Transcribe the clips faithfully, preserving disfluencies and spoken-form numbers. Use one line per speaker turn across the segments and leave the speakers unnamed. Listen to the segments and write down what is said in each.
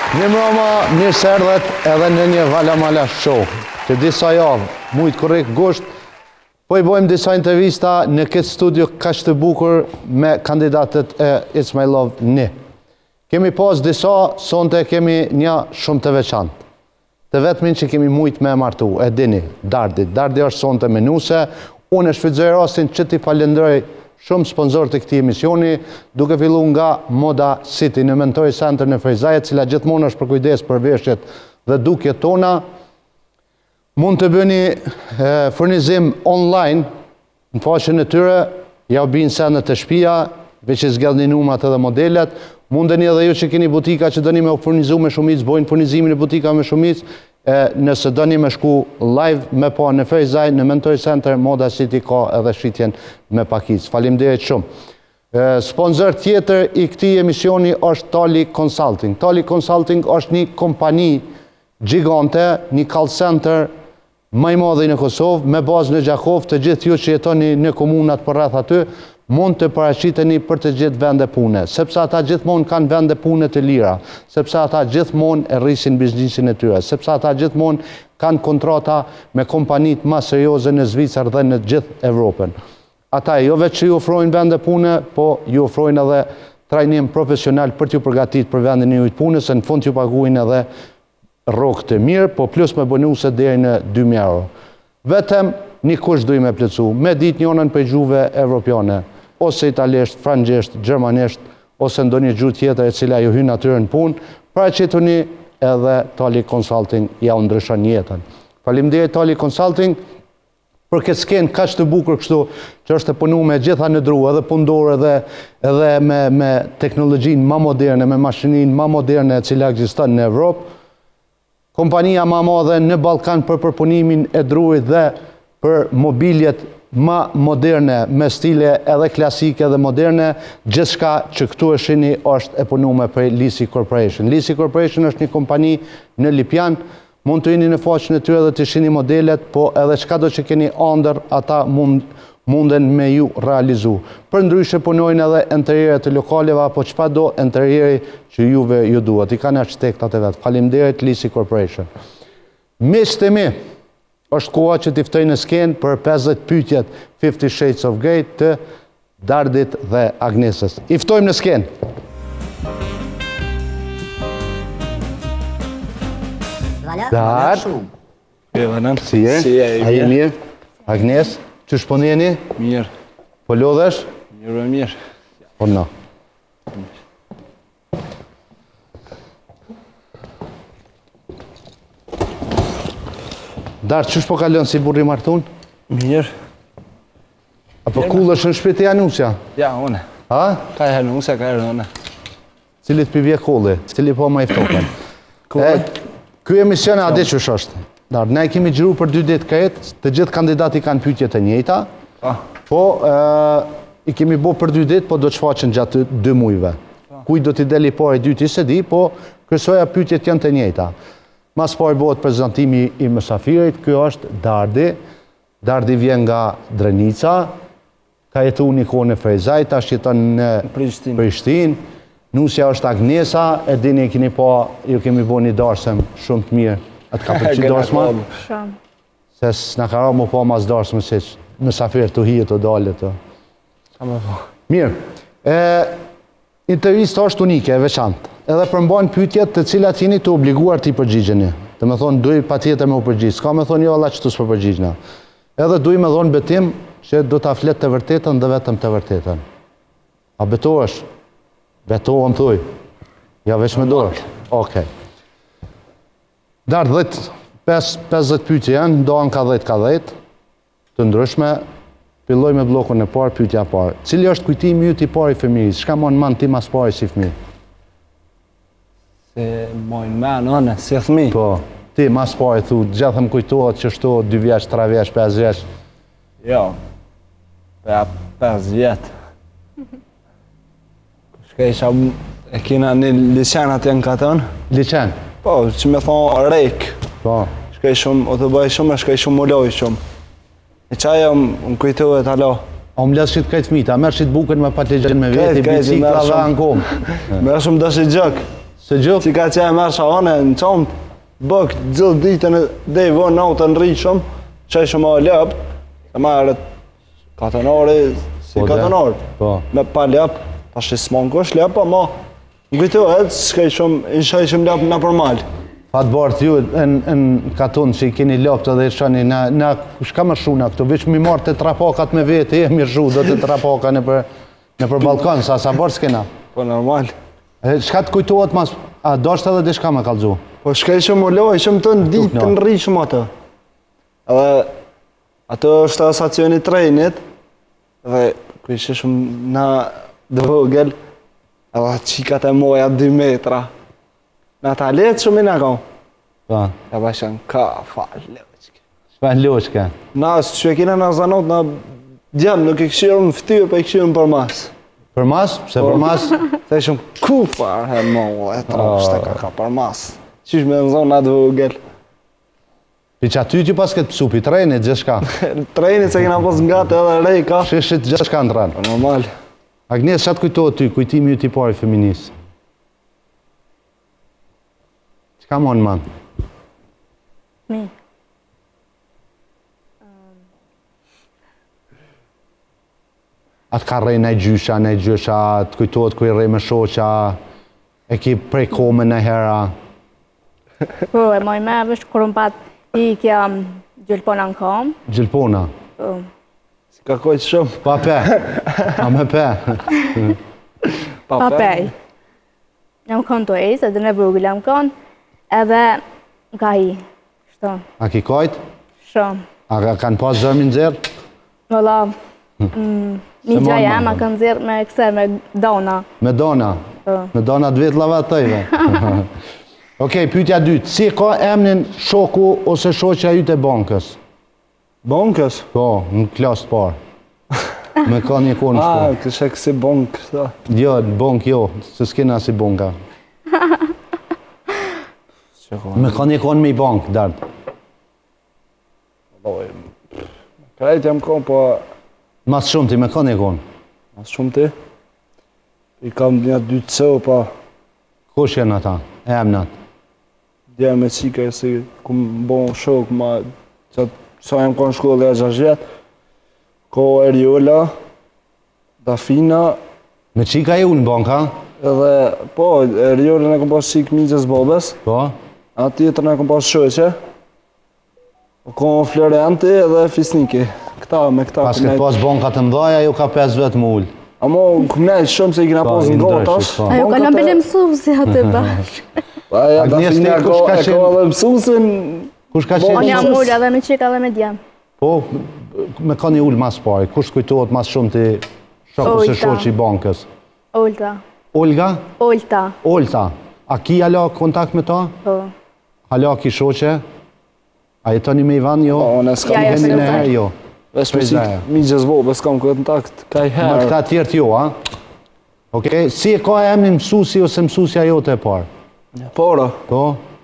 Një mrama, mirë se erdhet edhe në një ValaMalaShow. Që disa javë, mujtë korrekt gusht, po i bojmë disa intervista në këtë studio kaq të bukur me kandidatët e It's My Love një. Kemi pas disa, sonte kemi një shumë të veçantë. Të vetmin që kemi mujtë me martu, e dini, Dardi. Dardi është sonte menuse, unë e shfrytëzoj rastin që t'i falenderoj shumë sponsor të këtij emisioni, duke fillu nga Moda City në Mentori Center në Frejzaje, cila gjithmonë është për kujdes për veshjet dhe dukjet tona. Mund të bëni e, furnizim online në faqen e tyre, ja u binë senet të shtëpia, veç e zgjedhni numrat edhe modelet. Mundeni edhe ju që keni butika që doni me u furnizu me shumicë, bojnë furnizimin e butika me shumicë, e, nëse doni me shku live me pa në Frejzaj, në Mentori Center, Moda City ka edhe shitjen me pakic. Faleminderit shumë. E, sponsor tjetër i këtij emisioni është Tali Consulting. Tali Consulting është një kompani gjigante, një call center më i madh në Kosovë, me bazë në Gjakov. Të gjithë ju që jetoni në komunat përreth aty, mund të paraqiteni për të gjithë vende pune, sepse ata gjithmonë kanë vende pune të lira, sepse ata gjithmonë e rrisin biznesin e tyre, sepse ata gjithmonë kanë kontrata me kompanit më serioze në Zvicër dhe në gjithë Evropën. Ata jo veç që ju ofrojnë vende pune, po ju ofrojnë edhe trajnim profesional për t'ju përgatit për vendin e jujtë punës, se në fund t'ju paguajnë edhe rrogë të mirë, po plus me bonuse deri në dy mijë euro. Vetëm një kush duj me plëcu, me dit njënën për gjuhëve evropiane, ose italisht, frangjesht, gjermanisht, ose ndonjë gjuhë tjetër e cila ju hyn atyre në punë, paraqituni edhe Tali Consulting ja u ndryshon jetën. Faleminderit Tali Consulting për këtë skenë kaq të bukur kështu, që është e punuar me gjitha në dru, edhe pundore edhe edhe me me teknologjinë më moderne, me mashininë më moderne e cila ekziston në Evropë. Kompania më e madhe në Ballkan për përpunimin e druit dhe për mobiljet më moderne, me stile edhe klasike dhe moderne, gjithçka që këtu e shihni është e punuar për Lisi Corporation. Lisi Corporation është një kompani në Lipjan, mund të jeni në faqen e tyre dhe të shihni modelet, po edhe çka do që keni ëndër, ata mund munden me ju realizu. Për ndryshe punojnë edhe interieret të lokaleve, apo çfarë do interieri që juve ju duhet. I kanë arkitektat e vet. Faleminderit Lisi Corporation. Miqtë e mi, është koha që t'i ftoj në skenë për pesëdhjetë pyetjet Fifty Shades of Grey të Dardit dhe Agnesës. I ftojmë në skenë. Dar, si je? A je mirë? Agnes, që shponjeni?
Mirë.
Po lodhesh?
Mirë e mirë.
Po no. Dar, qësh po kalon si burri martun?
Mirë.
Apo kullësh në shpiti e Anusja?
Ja, une.
Ha?
Ka e Anusja, ka e une.
Cilit pivje kulli, cili po ma iftoken. Ky emision e adi qësh është. Dar, ne kemi gjiru për dy ditë këtë, të gjithë kandidati kanë pyetjet e njëjta, po i kemi bo për dy ditë, po do të shfaqen gjatë dy mujve. Kuj do t'i deli pari dyti se di, po kërsoja pyetjet janë të njëjta. Mas pari bëhet prezantimi i mësafirit, kjo është Dardi. Dardi vjen nga Drenica, ka jetu një kohë në Frejzaj, tash jeton në Prishtinë. Nusja është Agnesa, e dini e keni pa, ju kemi bo një darsëm shumë të mirë. Atë ka përqy darsëma?
Shumë.
Se s'na ka ra mu pa mas darsëmë, se mësafirë të hijet të dalë të.
Ka me po.
Mirë. Intervista është unike, e veçantë. Edhe përmbajnë pyetjet të cilat jeni të obliguar t'i përgjigjeni. Të me thonë, duj pa tjetër me u përgjigjë. S'ka me thonë, jo, Allah që t'u s'për përgjigjna. Edhe duj me thonë betim që do t'a flet të vërtetën dhe vetëm të vërtetën. A betohesh? Betohen thuj. Ja, veç me dorë. Okej. Dar, pesëdhjetë pyetje janë, ndohen ka dhjetë ka dhjetë, të ndryshme. Filloj me blokun e parë, pyetja e parë. Cili është kujtimi yt i parë i fëmijës? Çka mon mend ti mas pari si fëmijë?
Se mojnë men, one, si fëmijë.
Po, ti mas pari thu, gjithë më kujtohet që shto dy vjeç, tre vjeç, pesë vjeç.
Jo, për pesë vjetë. Shka isha, e kina një liqen atje në katën.
Liqen?
Po, që me thonë rejk.
Po.
Shka ishëm, o të bëj shumë, shka ishëm më loj shumë. E qaja më kujtohet alo.
O më lesë qitë kajtë fmita, merë qitë bukën me patligjen me veti, bicikla dhe anë komë.
Merë shumë dështë i gjëk.
Se gjok?
Që ka që e merë shahane në qamë, bëk gjithë ditën e dhe i vonë natën rritë shumë, që e shumë a lëpë, e marët katonari, si katonari, me pa lëpë, ta shi s'manko është lëpë, ama në kujtohet, s'ka i shumë, isha i shumë lëpë në përmalë.
Fatë bartë ju në katon që i keni loptë dhe shani, na shka më shuna këtu, veç mi marë të trapakat me vete, e mi shu do të trapaka në për Balkan, sa sa barë s'kena.
Po normal.
Shka të kujtohet mas, a dashtë edhe dhe shka me kalzu?
Po shka i shumë lo, i shumë të në ditë të në rri shumë atë. Edhe, ato është asacioni trejnit, dhe ku ishe shumë na dëvogel, edhe qikat e moja dy metra. Në ta letë shumë i në kam.
Pa.
E ba shën ka, fa, loqke.
Shpa loqke?
Na, që e kina në zanot, na djemë, nuk i këshirë më ftyë, pa i këshirë më për mas.
Për mas? Pse për mas?
Se shumë ku farë, he mo, e trashtë e ka ka për mas. Qish me në zonë atë vogel.
Pi që aty që pas këtë pësu, pi trejnit, gjithë
Trejnit se kina pos nga të edhe rej ka.
Shishit gjithë shka në rranë.
Normal.
Agnes, qatë kujtohet ty, kujtimi ju t'i pari feministë? Ka monë, man?
Mi.
Atë ka rej në gjysha, në gjysha, të kujtojtë kuj rej me shoqa, e ki prej kome në hera.
Po, e moj me, vështë kërëm pat i kja gjilpona në kam.
Gjilpona?
Po.
Si ka kojtë shumë?
Pa pe. Pa me pe.
Pa pe. Jam kënë të ejtë, edhe në vërgjë jam kënë. Edhe nga hi, shtonë.
A ki kajt?
Shumë.
A kanë pas zërmi në zërë?
Vëlla, një gja jam, a kanë zërë me këse, me dona.
Me dona? Me dona të vetë lava tëjve. Okej, pyetja dytë. Si ka emnin shoku ose shoqja ju të bankës?
Bankës?
Po, në klasë të parë. Me ka një konë shku.
A, kështë e kësi bankë, këta.
Jo, bankë jo, se s'kena si banka. Me ka një konë me i bankë, Dardi.
Krejt jam konë, po...
Mas shumë ti me ka një konë?
Mas shumë ti? I kam një dy të cëo, po...
Kush jenë ata? E emnat?
Dje me qika e si ku më bon shokë, ma... Sa jam konë shkollë e gjashjet. Ko Eriola, Dafina...
Me qika e unë në banka?
Edhe, po, Eriola në kom pas qikë migjes babes.
Po?
A tjetër në kom pas shoqe. Ko Florenti edhe Fisniki. Këta, me këta.
Pas këtë pas bankat të mdhaja, ju ka pesë vetë më ullë.
Amo, këmnejt shumë se i kina pas në gotash.
A ju ka lëmbele mësusi atë bashkë.
Agnes, ti kush ka qenë?
E ka dhe mësusin...
Kush ka qenë?
Unë jam ullë edhe me qika edhe me djemë.
Po, me ka një ullë mas pari. Kush kujtohet mas shumë ti shoku se shoqi i bankës?
Olta.
Olga?
Olta.
Olta. A ki hala kontakt me ta?
Po.
Hala ki shoqe? A jetoni me Ivan, jo?
Po, unë s'kam
Ja, ja,
Jeni në herë, jo?
Vesh me qikë migjes babes s'kam kontakt, ka i herë.
Me këta tjertë jo, a? Okej, si e ka emnin mësusi ose mësusja jote e parë?
Pora,
Po?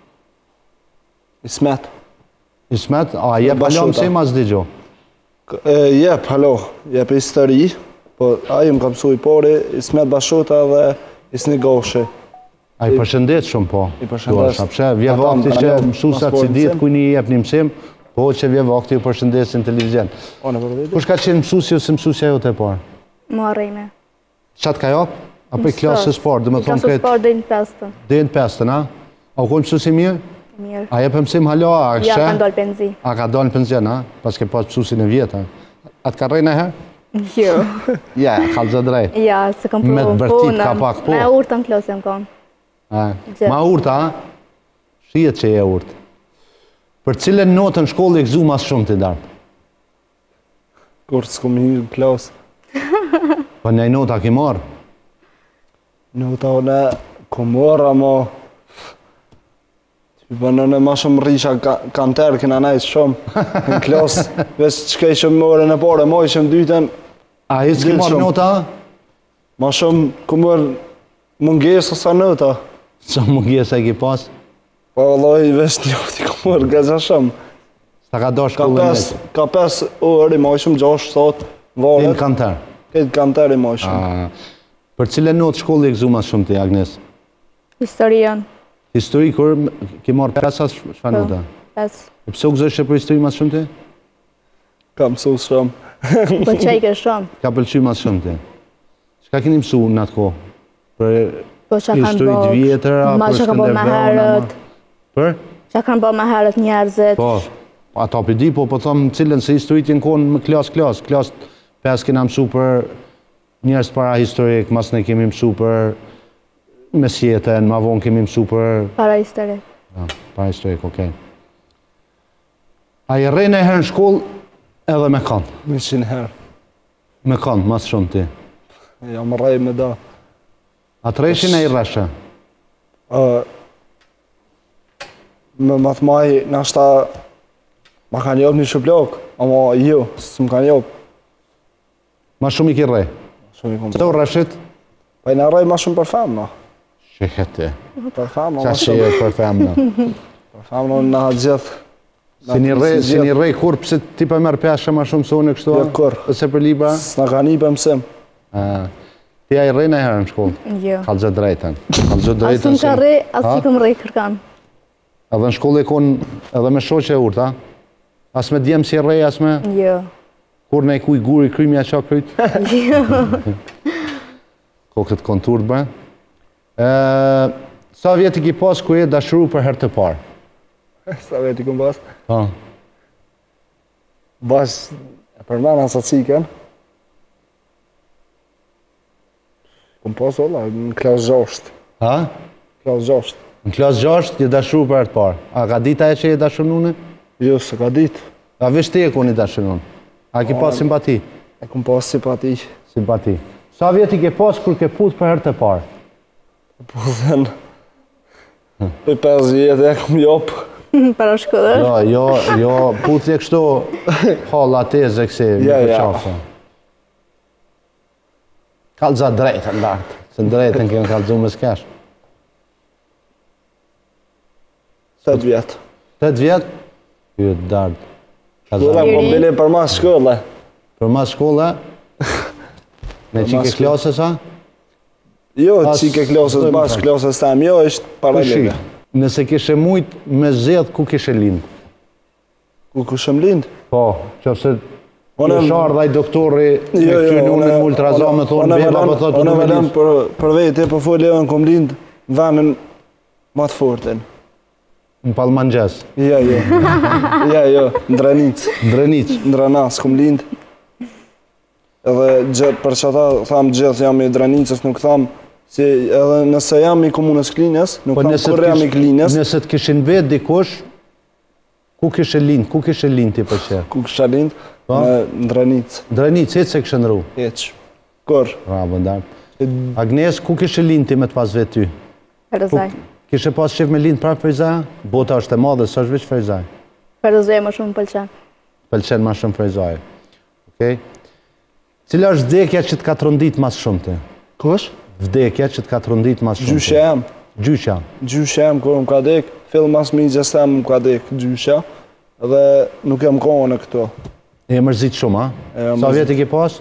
Ismet.
Ismet? A, jep hala mësim as digjo?
Jep, halo, jep histori, po ajo më ka mësu i pori, Ismet Bashota dhe Isni Goshi.
A i përshëndet shumë, po?
I përshëndet.
Pse, vje vakti që mësusat si ditë ku një jep një mësim, po që vje vakti ju përshëndesin në televizion. Kush ka qenë mësusi ose mësusja jote e parë?
Mua rejme.
Qatë ka japë? Apo i klasës parë, dhe me thonë
Klasës parë dhe në pestën.
Dhe në pestën, a? A u konë mësusi mirë?
Mirë.
A jepë mësim halo, a kështë?
Ja, ka ndollë penzi.
A ka dollë në penzion, a? Pas ke pas mësusin e vjetë, a? A të ka rejnë e herë?
Jo.
Ja, kalë zë drejt.
Ja, se kam
Me të
provu
bërtit ka pak po.
Me urtë në klasë jam konë.
Ma urta, a? Shijet që je urtë. Për cilën notën shkollë e këzu mas shumë të dartë?
Kur s'kom një në klasë.
Po një nota ki marë?
Nota une kom marë, ama... Për nëne ma shumë risha kanterë kina najtë shumë në klasë. Vesh që ka ishëm mërë në pare, ma ishëm dyten...
A i s'ki marë nota?
Ma shumë kom marë mungesë ose nota.
Sa mungesë e ki pas?
Po Allah i vesh njofti kom marë gëgja shumë.
Sta ka do shkollën vetë?
Ka pes orë, i ma ishëm gjashtë, sot, varet.
Ti në kanterë?
Këtë kanterë i ma ishëm.
Për cilën notë shkollë e këzu mas shumë ti, Agnes?
Historian.
Histori, kur ki marrë pesas, shfarë nota?
Pes.
E pse u gëzëshe për histori mas shumë ti?
Ka mësu shumë.
Po qaj ke shumë?
Ka pëlqy mas shumë ti? Çka keni mësu në atë kohë? Për
Po që kanë
historit vjetëra,
ma
për
që kanë bo me herët.
Për?
Që kanë bo me herët njerëzit.
Po, ata për di, po po thëmë cilën se historit jenë konë më klas-klas. Klas pes kena mësu për njerëz para historik, mas ne kemi mësu për mesjetën, ma vonë kemi mësu për...
Para historik.
Ja, para historik, okej. A i rejnë e herë në shkollë edhe me kanë?
Mishin herë.
Me kanë, mas shumë ti.
Jam rrej me da.
A të rejshin e i rreshe?
Me më të maj, nashta ma kanë jopë një shuplok, ama jo, së më kanë jopë.
Ma shumë i ki rej?
Shumë i kom.
Të u rreshit?
Pa i në rrej ma shumë për femna.
Shihete.
Për femna
Qa
ma
shi
shumë.
e për femna?
Për femna në gjithë.
Si një rej, si një rej kur, pëse ti pa merë peshe ma shumë se unë e kështu?
Jo, kur.
Ose për libra?
S'na ka një për mësim.
Ti a i rejnë e herë në shkollë?
Jo.
Ka gjë drejten. Ka gjë
Asë
drejten
më ka rej, asë i këm rej kërkan.
Edhe në shkollë e konë edhe me shoqe e urta? As me djemë si rej, as me...
Jo.
Kur ne i kuj guri, krymi a qa kryt?
Jo.
Ko këtë kontur të bëjnë. Sa vjetë i ki pas ku e dashuru për herë të parë?
Sa veti këm bas?
Ha.
Bas, e përmena sa ciken. Këm pas olla, në klas gjasht.
Ha?
Klas gjasht.
Në klas gjasht, je dashuru për herë të parë. A ka dita e që je dashuru nune?
Jo, se ka dit.
A vesh ti e ku një dashuru nune? A ki pas simpati?
E këm pas simpati.
Simpati. Sa vjetë i ke pas kur ke put për herë të parë?
Po dhen. Për pesë vjetë e këm jopë.
Para shkollës?
Jo, jo, jo, putje kështu halla teze kësi,
Ja,
një
ja.
përqafë. Kalza drejtën lartë, se në drejtën kemë kalzu me s'kesh.
Tëtë vjetë.
Tëtë vjetë? Ju të dardë.
Shkolla po bile për mas shkolle.
Për mas shkolle? Me qike klase sa?
Jo,
As-
qike klasës,
së-
bas klasës tem, jo, është paralele.
Nëse kishe mujt me zedh, ku kishe lind?
Ku ku shëm lind?
Po, qëfëse
Unë-
në sharë dhe i doktori me
Jo, jo,
këty nunin
unë-
më ultraza me thonë,
unë
beba
velen-
për thotë
unë
të
velen
me
për, për vete, për folje unë kom lind në venën më të fortin.
në Palmangjes,
Ja, jo. Ja, jo, në Dranic.
në Drenic.
Në Dranas, kom lind. Edhe gjë, për që ta thamë gjithë jam i Dranicës, nuk thamë, si edhe nëse jam i komunës Klinës, nuk
Po
thamë
nëse
kur
të
jam i
kish-
Klinës,
nëse të kishin vetë dikush, ku kishe lind, ku kishe lind ti për qërë?
ku kësha lind,
Po?
në Dranic.
Drenic, hitë se kishe ndru.
Eq. Kur?
Ra, bëndarë. Agnes, ku kishe lind ti me të pas vetë ty?
Ferzaj.
Kishe pas qef me lind prapë Ferzaj? Bota është e madhe, së është veç Ferzaj.
Ferzaj më shumë pëlqen.
Pëlqen ma shumë Ferzaj. Okej? Cila është vdekja që të ka të rëndit mas shumë ti?
Kush?
Vdekja që të ka të rëndit mas shumë ti?
Gjyshe jam.
Gjysha.
Gjyshe jam, kur më ka dek, fill mas mi gjestem më ka dek gjyshe, dhe nuk jam kohë në këto.
E mërzit shumë, a?
E
Sa
mërzit.
vjet i ke pas?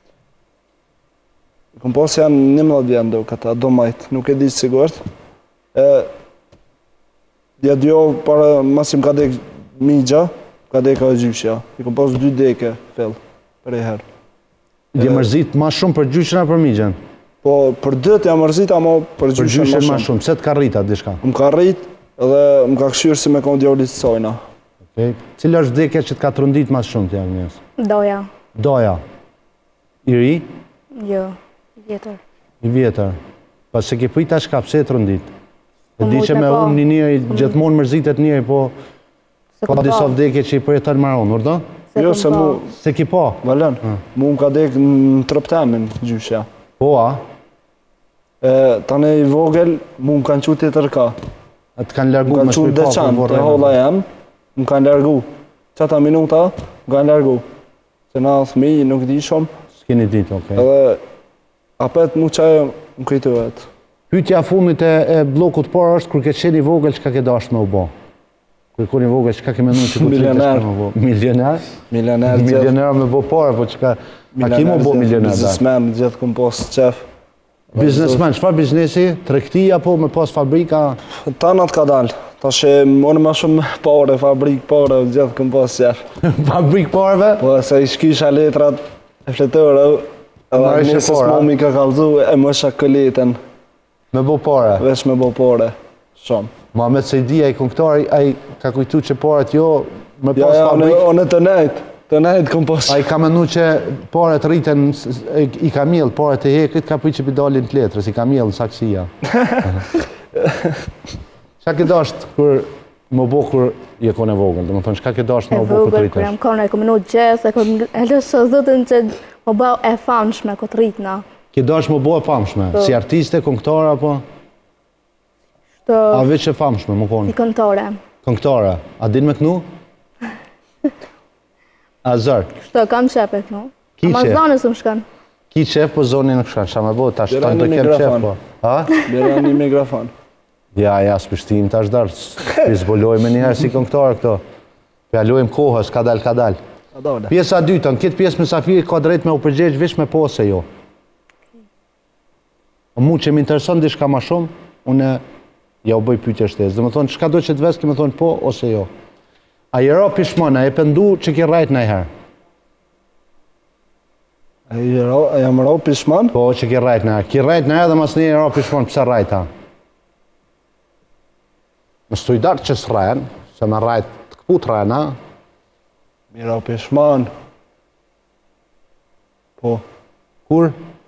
Këm pas janë njëmëllët vjenë do këta, do majtë, nuk e di sigurt. E, ja dio para mas im ka dek migja, ka dek ka gjyshja. I këm pas dy deke, fill, për e herë.
Je mërzit ma shumë për gjyshën a për migjen?
Po, për dët jam mërzit, ama për
Për
gjyshën
gjyshën ma
ma shumë.
shumë. Pse të ka rrita dishka?
Më ka rrit, edhe më ka këshyrë si me konë djallit sajna.
Okej. Cila është vdekja që të ka të rëndit mas shumë ti, Agnes?
Doja.
Doja. I ri?
Jo. Vjetër.
I vjetër. Pas se ke pujta shka, pse e të rëndit? E
Po
di
mujt
që
me
me
po.
unë një njëri, gjithmonë mërzitet njëri, po
Se
ka
kom
disa
pa.
vdekje që i përjeton maron, vërdo?
Se
Jo,
kom
se
pa.
mu,
Se ki po?
valen, mu më ka dek në trëptemin gjyshja.
Po, a?
E, tane i vogël, mu më kanë qu tjetër ka.
A të kanë
Më
largu
kanë
me
qu
shpij pa,
deçan,
po
të holla jam, më kanë largu. Qata minuta, më kanë largu. Se na thmi, nuk di shumë,
S'keni ditë, okej.
edhe apet mu qaj më kujtohet.
Pyetja fundit e, e blokut parë është kur ke qenë i vogël çka ke dashur me u bë? Kur kur i vogël çka ke menduar që ku të
Milioner.
me u bë? Milioner?
Milioner gjithë.
Milioner me bë parë, po çka a ki mu bë milioner? da?
Biznesmen, gjithë këm pos qef.
Biznesmen, çfarë biznesi? Tregtia apo me pas fabrika?
Tanat ka dalë. Tash unë më shumë pare, fabrik pare, gjithë këm pas qef.
Fabrik pareve?
Po se i shkisha letrat e fletore, edhe Agnesës mami ka kallzu e më shakoletën.
Me bo pare?
Vesh me bo pare, shumë.
Ma me të sejdia i këngëtari, a i ka kujtu që paret jo me pas
ja,
fabrik?
Ja, unë të nejtë, të nejtë këm pas.
A i ka menu që paret rriten i ka mjellë, paret e hekrit ka pëj që pidalin të letrës, i ka mjellë në saksia. Qa ke dasht kër më bo kër i e kone vogën? Dhe më thonë, shka ke dasht më bo kër të rritesh?
Kër jam kone, e kom menu gjes, e kom e lësë zëtën që më bau e famshme këtë rritna.
Ke dasht më bo e famshme? Si artiste, këngëtare, apo? A veç e famshme, më konë?
Si këngëtare.
Këngëtare. A din me kënu? A zërë?
Shto, kam qep e kënu.
Ki
qef? A ma zonës më shkan.
Ki qef, po zonin në këshkan. Qa me bo, ta shtan të kem qef, po. Ha?
Bera një mikrofon.
Ja, ja, s'pështim tash darë, s'bolojme njëherë si këngëtarë këto. Pjallojmë kohës, ka dal, ka dal. Pjesa dytën, këtë pjesë me Safirit ka drejt me u përgjegjë vish me po se jo. Mu që më intereson dishka ma shumë, une ja u bëj pyetje shtesë. Dhe më thonë, qka do që të vesë, ke më thonë po ose jo. A i ra pishmon, a e pëndu që ki rajt në herë?
A jam ra pishmon?
Po, që ki rajt në herë. Ki rajt në herë dhe mas një ra pishmon, pëse rajt ha? Më stuj darë që s'rajnë, se me rajt të këput rajnë, ha?
Mi ra pishmon. Po.
Kur?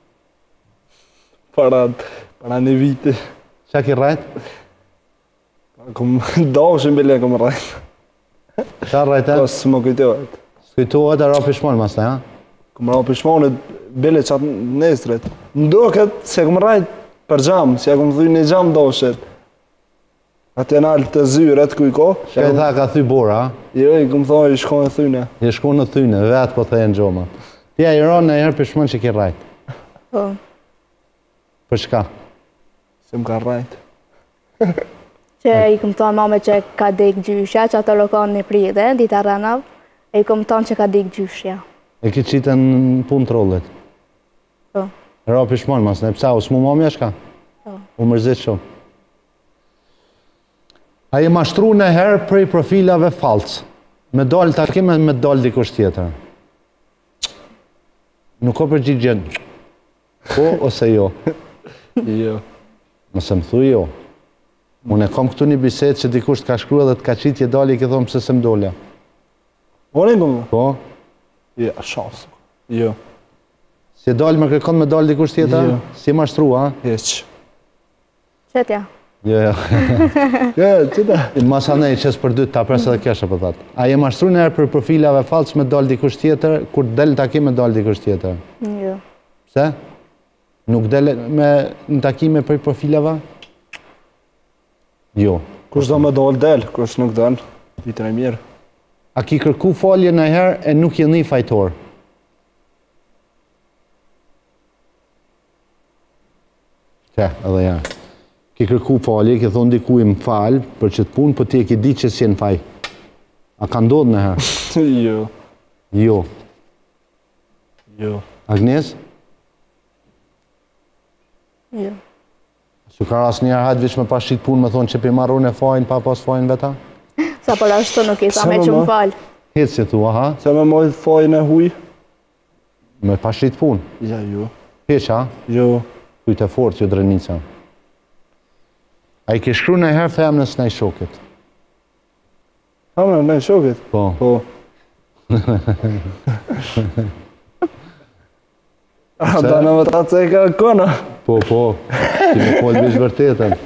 Para, para një viti.
Qa ki rajt?
Kom dashën bile kom rajt.
Qa rajt e?
Po, së më kujtohet.
Së kujtohet e ra pishmon mas të, ha?
Kom ra pishmonit bile qatë nesret. Më do këtë se kom rajt për gjam, se kom thuj një gjam dashët. Atë e nalë të zyret kuj ko.
Shka i tha ka thy bora, ha?
Jo, i kom thonë i shkon e thyne.
I shkon në thyne, vetë po thejnë gjoma. Tja i ronë në herë pishmon që ki rajt.
Po.
Për shka?
Se më ka rajt.
Që i kom thonë mame që ka dek gjyshja, që ato lokon një pride, dita ranav, e i kom thonë që ka dek gjyshja.
E ki qitën në punë trollet?
Po.
Ra pishmon mas në pësa, u s'mu mami e shka?
Po.
U mërzit shumë. A i mashtru në herë prej profilave falcë. Me dalë takim e me dalë dikush tjetër. Nuk o përgjigjen. Po ose jo?
Jo.
Mëse më thuj jo. Unë e kom këtu një biset që dikush të ka shkru edhe të ka qitje dalë i ke thonë pëse se më dollja.
Unë e këmë?
Po?
Ja, shansë. Jo.
Si dalë me kërkon me dalë dikush tjetër?
Jo.
Si mashtru, ha?
Heq.
Qetja.
Jo, jo.
Ja, qëta?
Masa ne i qesë për dytë ta presë dhe kesha për thatë. A je mashtru në herë për profilave falcë me dalë dikush tjetër, kur delë në takim me dalë dikush tjetër?
Jo.
Pse? Nuk delë me në takime për profilave? Jo.
Kush do me dalë delë, kush nuk dalë, vitër e mirë.
A ki kërku falje në herë e nuk je një fajtor? Që, edhe ja. Ki kërku falje, ki thonë dikuj më falë për që të punë, për ti e ki di që si në faj. A ka ndodhë në herë?
Jo.
Jo.
Jo.
Agnes?
Jo.
Su ka ras një herë hajtë vish me pas shqit punë, me thonë që pi marru në fajnë, pa pas fajnë veta?
Sa për ashtu nuk i sa me që më falë.
Hetë si thua, ha?
Se me mojtë fajnë e huj?
Me pas shqit punë?
Ja, jo.
Heq, ha?
Jo.
Kujtë e fort që drenica. A i ke shkru në herë femnës në i shokit?
Femnës në i shokit?
Po.
Po. A, da në më ta ceka kona?
Po, po. Ti me folë bish vërtetën.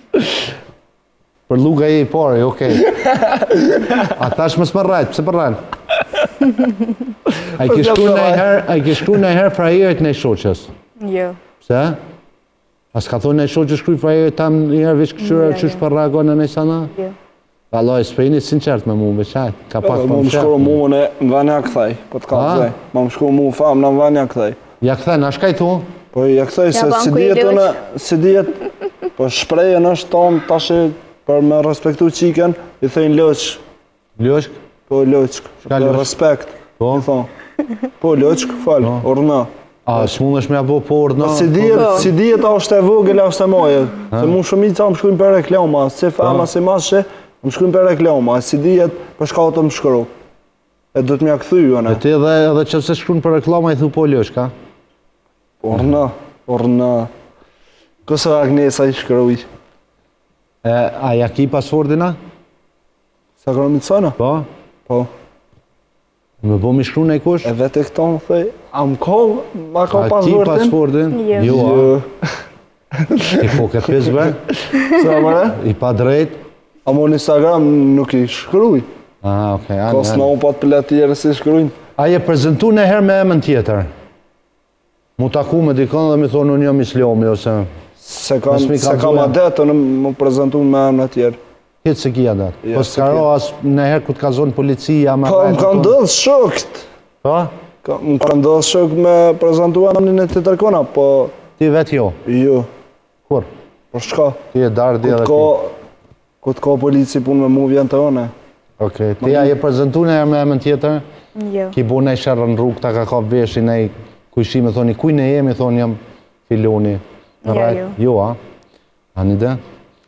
Për luga e i pare, okej. A tash më s'më rajtë, pëse për rajtë? A i ke shkru në herë, a i ke shkru në herë frajerit në i shoqës?
Jo.
Pse? A s'ka thonë në i shoqës shkruj frajerit tam njerë vish këshyra qysh për reagonë në i sana?
Jo.
Allah, i s'pejni sinqert me mu, beqajt. Ka pak për
më
më
më shkru mu në vanja këthej, po të ka këthej. Më më shkru mu famë në vanja këthej.
Ja këthej, a shka i thu?
Po ja këthej se si djetë unë, si djetë, po shprejën është tonë tash për me respektu qiken, i thejnë loqk.
Loqk?
Po loqk, për respekt.
Po?
I thonë. Po loqk, falë, orna.
A, s'mundesh me apo por, no?
Si dijet a është e vogël, a është e majë. Se mu shumica më shkruajnë për reklama, si fama, si mashe, më shkruajnë për reklama. Si dijet për shka të më shkru. E do të mja këthy, jone.
E ti edhe që se shkruajnë për reklama, i thu po lësh, ka?
Por në, por në. Kësë Agnesa i shkruaj.
A ja ki pasfordina?
Sa kërë më të sëna?
Po?
Po.
Me bo mi shkru në i kush?
E vete këto më thej, a më kohë, ma ka pasfordin?
A ti pasfordin?
Jo.
Jo, a? I po këtë pizbe?
Sa mëre?
I pa drejt?
A mo në Instagram nuk i shkruj.
Aha, okej.
Kos në unë pat pëllet tjere si shkrujnë.
A je prezentu në herë me emën tjetër? Mu taku me dikon dhe mi thonë unë jam islomi, ose...
Se kam adet, unë më prezentu me emën tjerë.
Hitë se kia datë. Po s'karo asë në herë ku t'ka zonë policia, me...
Ka më ka ndodhë shokt.
Po?
Më ka ndodhë shokt me prezentu emën e të tërkona, po...
Ti vetë jo?
Jo.
Kur?
Po shka?
Ti e Dardi edhe ti?
Ku t'ka polici pun me mu vjen të one.
Okej, ti a je prezentu në herë me emën tjetër?
Jo.
Ki bu nej shërë në rrugë, ta ka kap veshi, nej kujshime, thoni, kuj ne jemi, thoni, jam filoni.
Jo, jo.
Jo, a? A një dhe?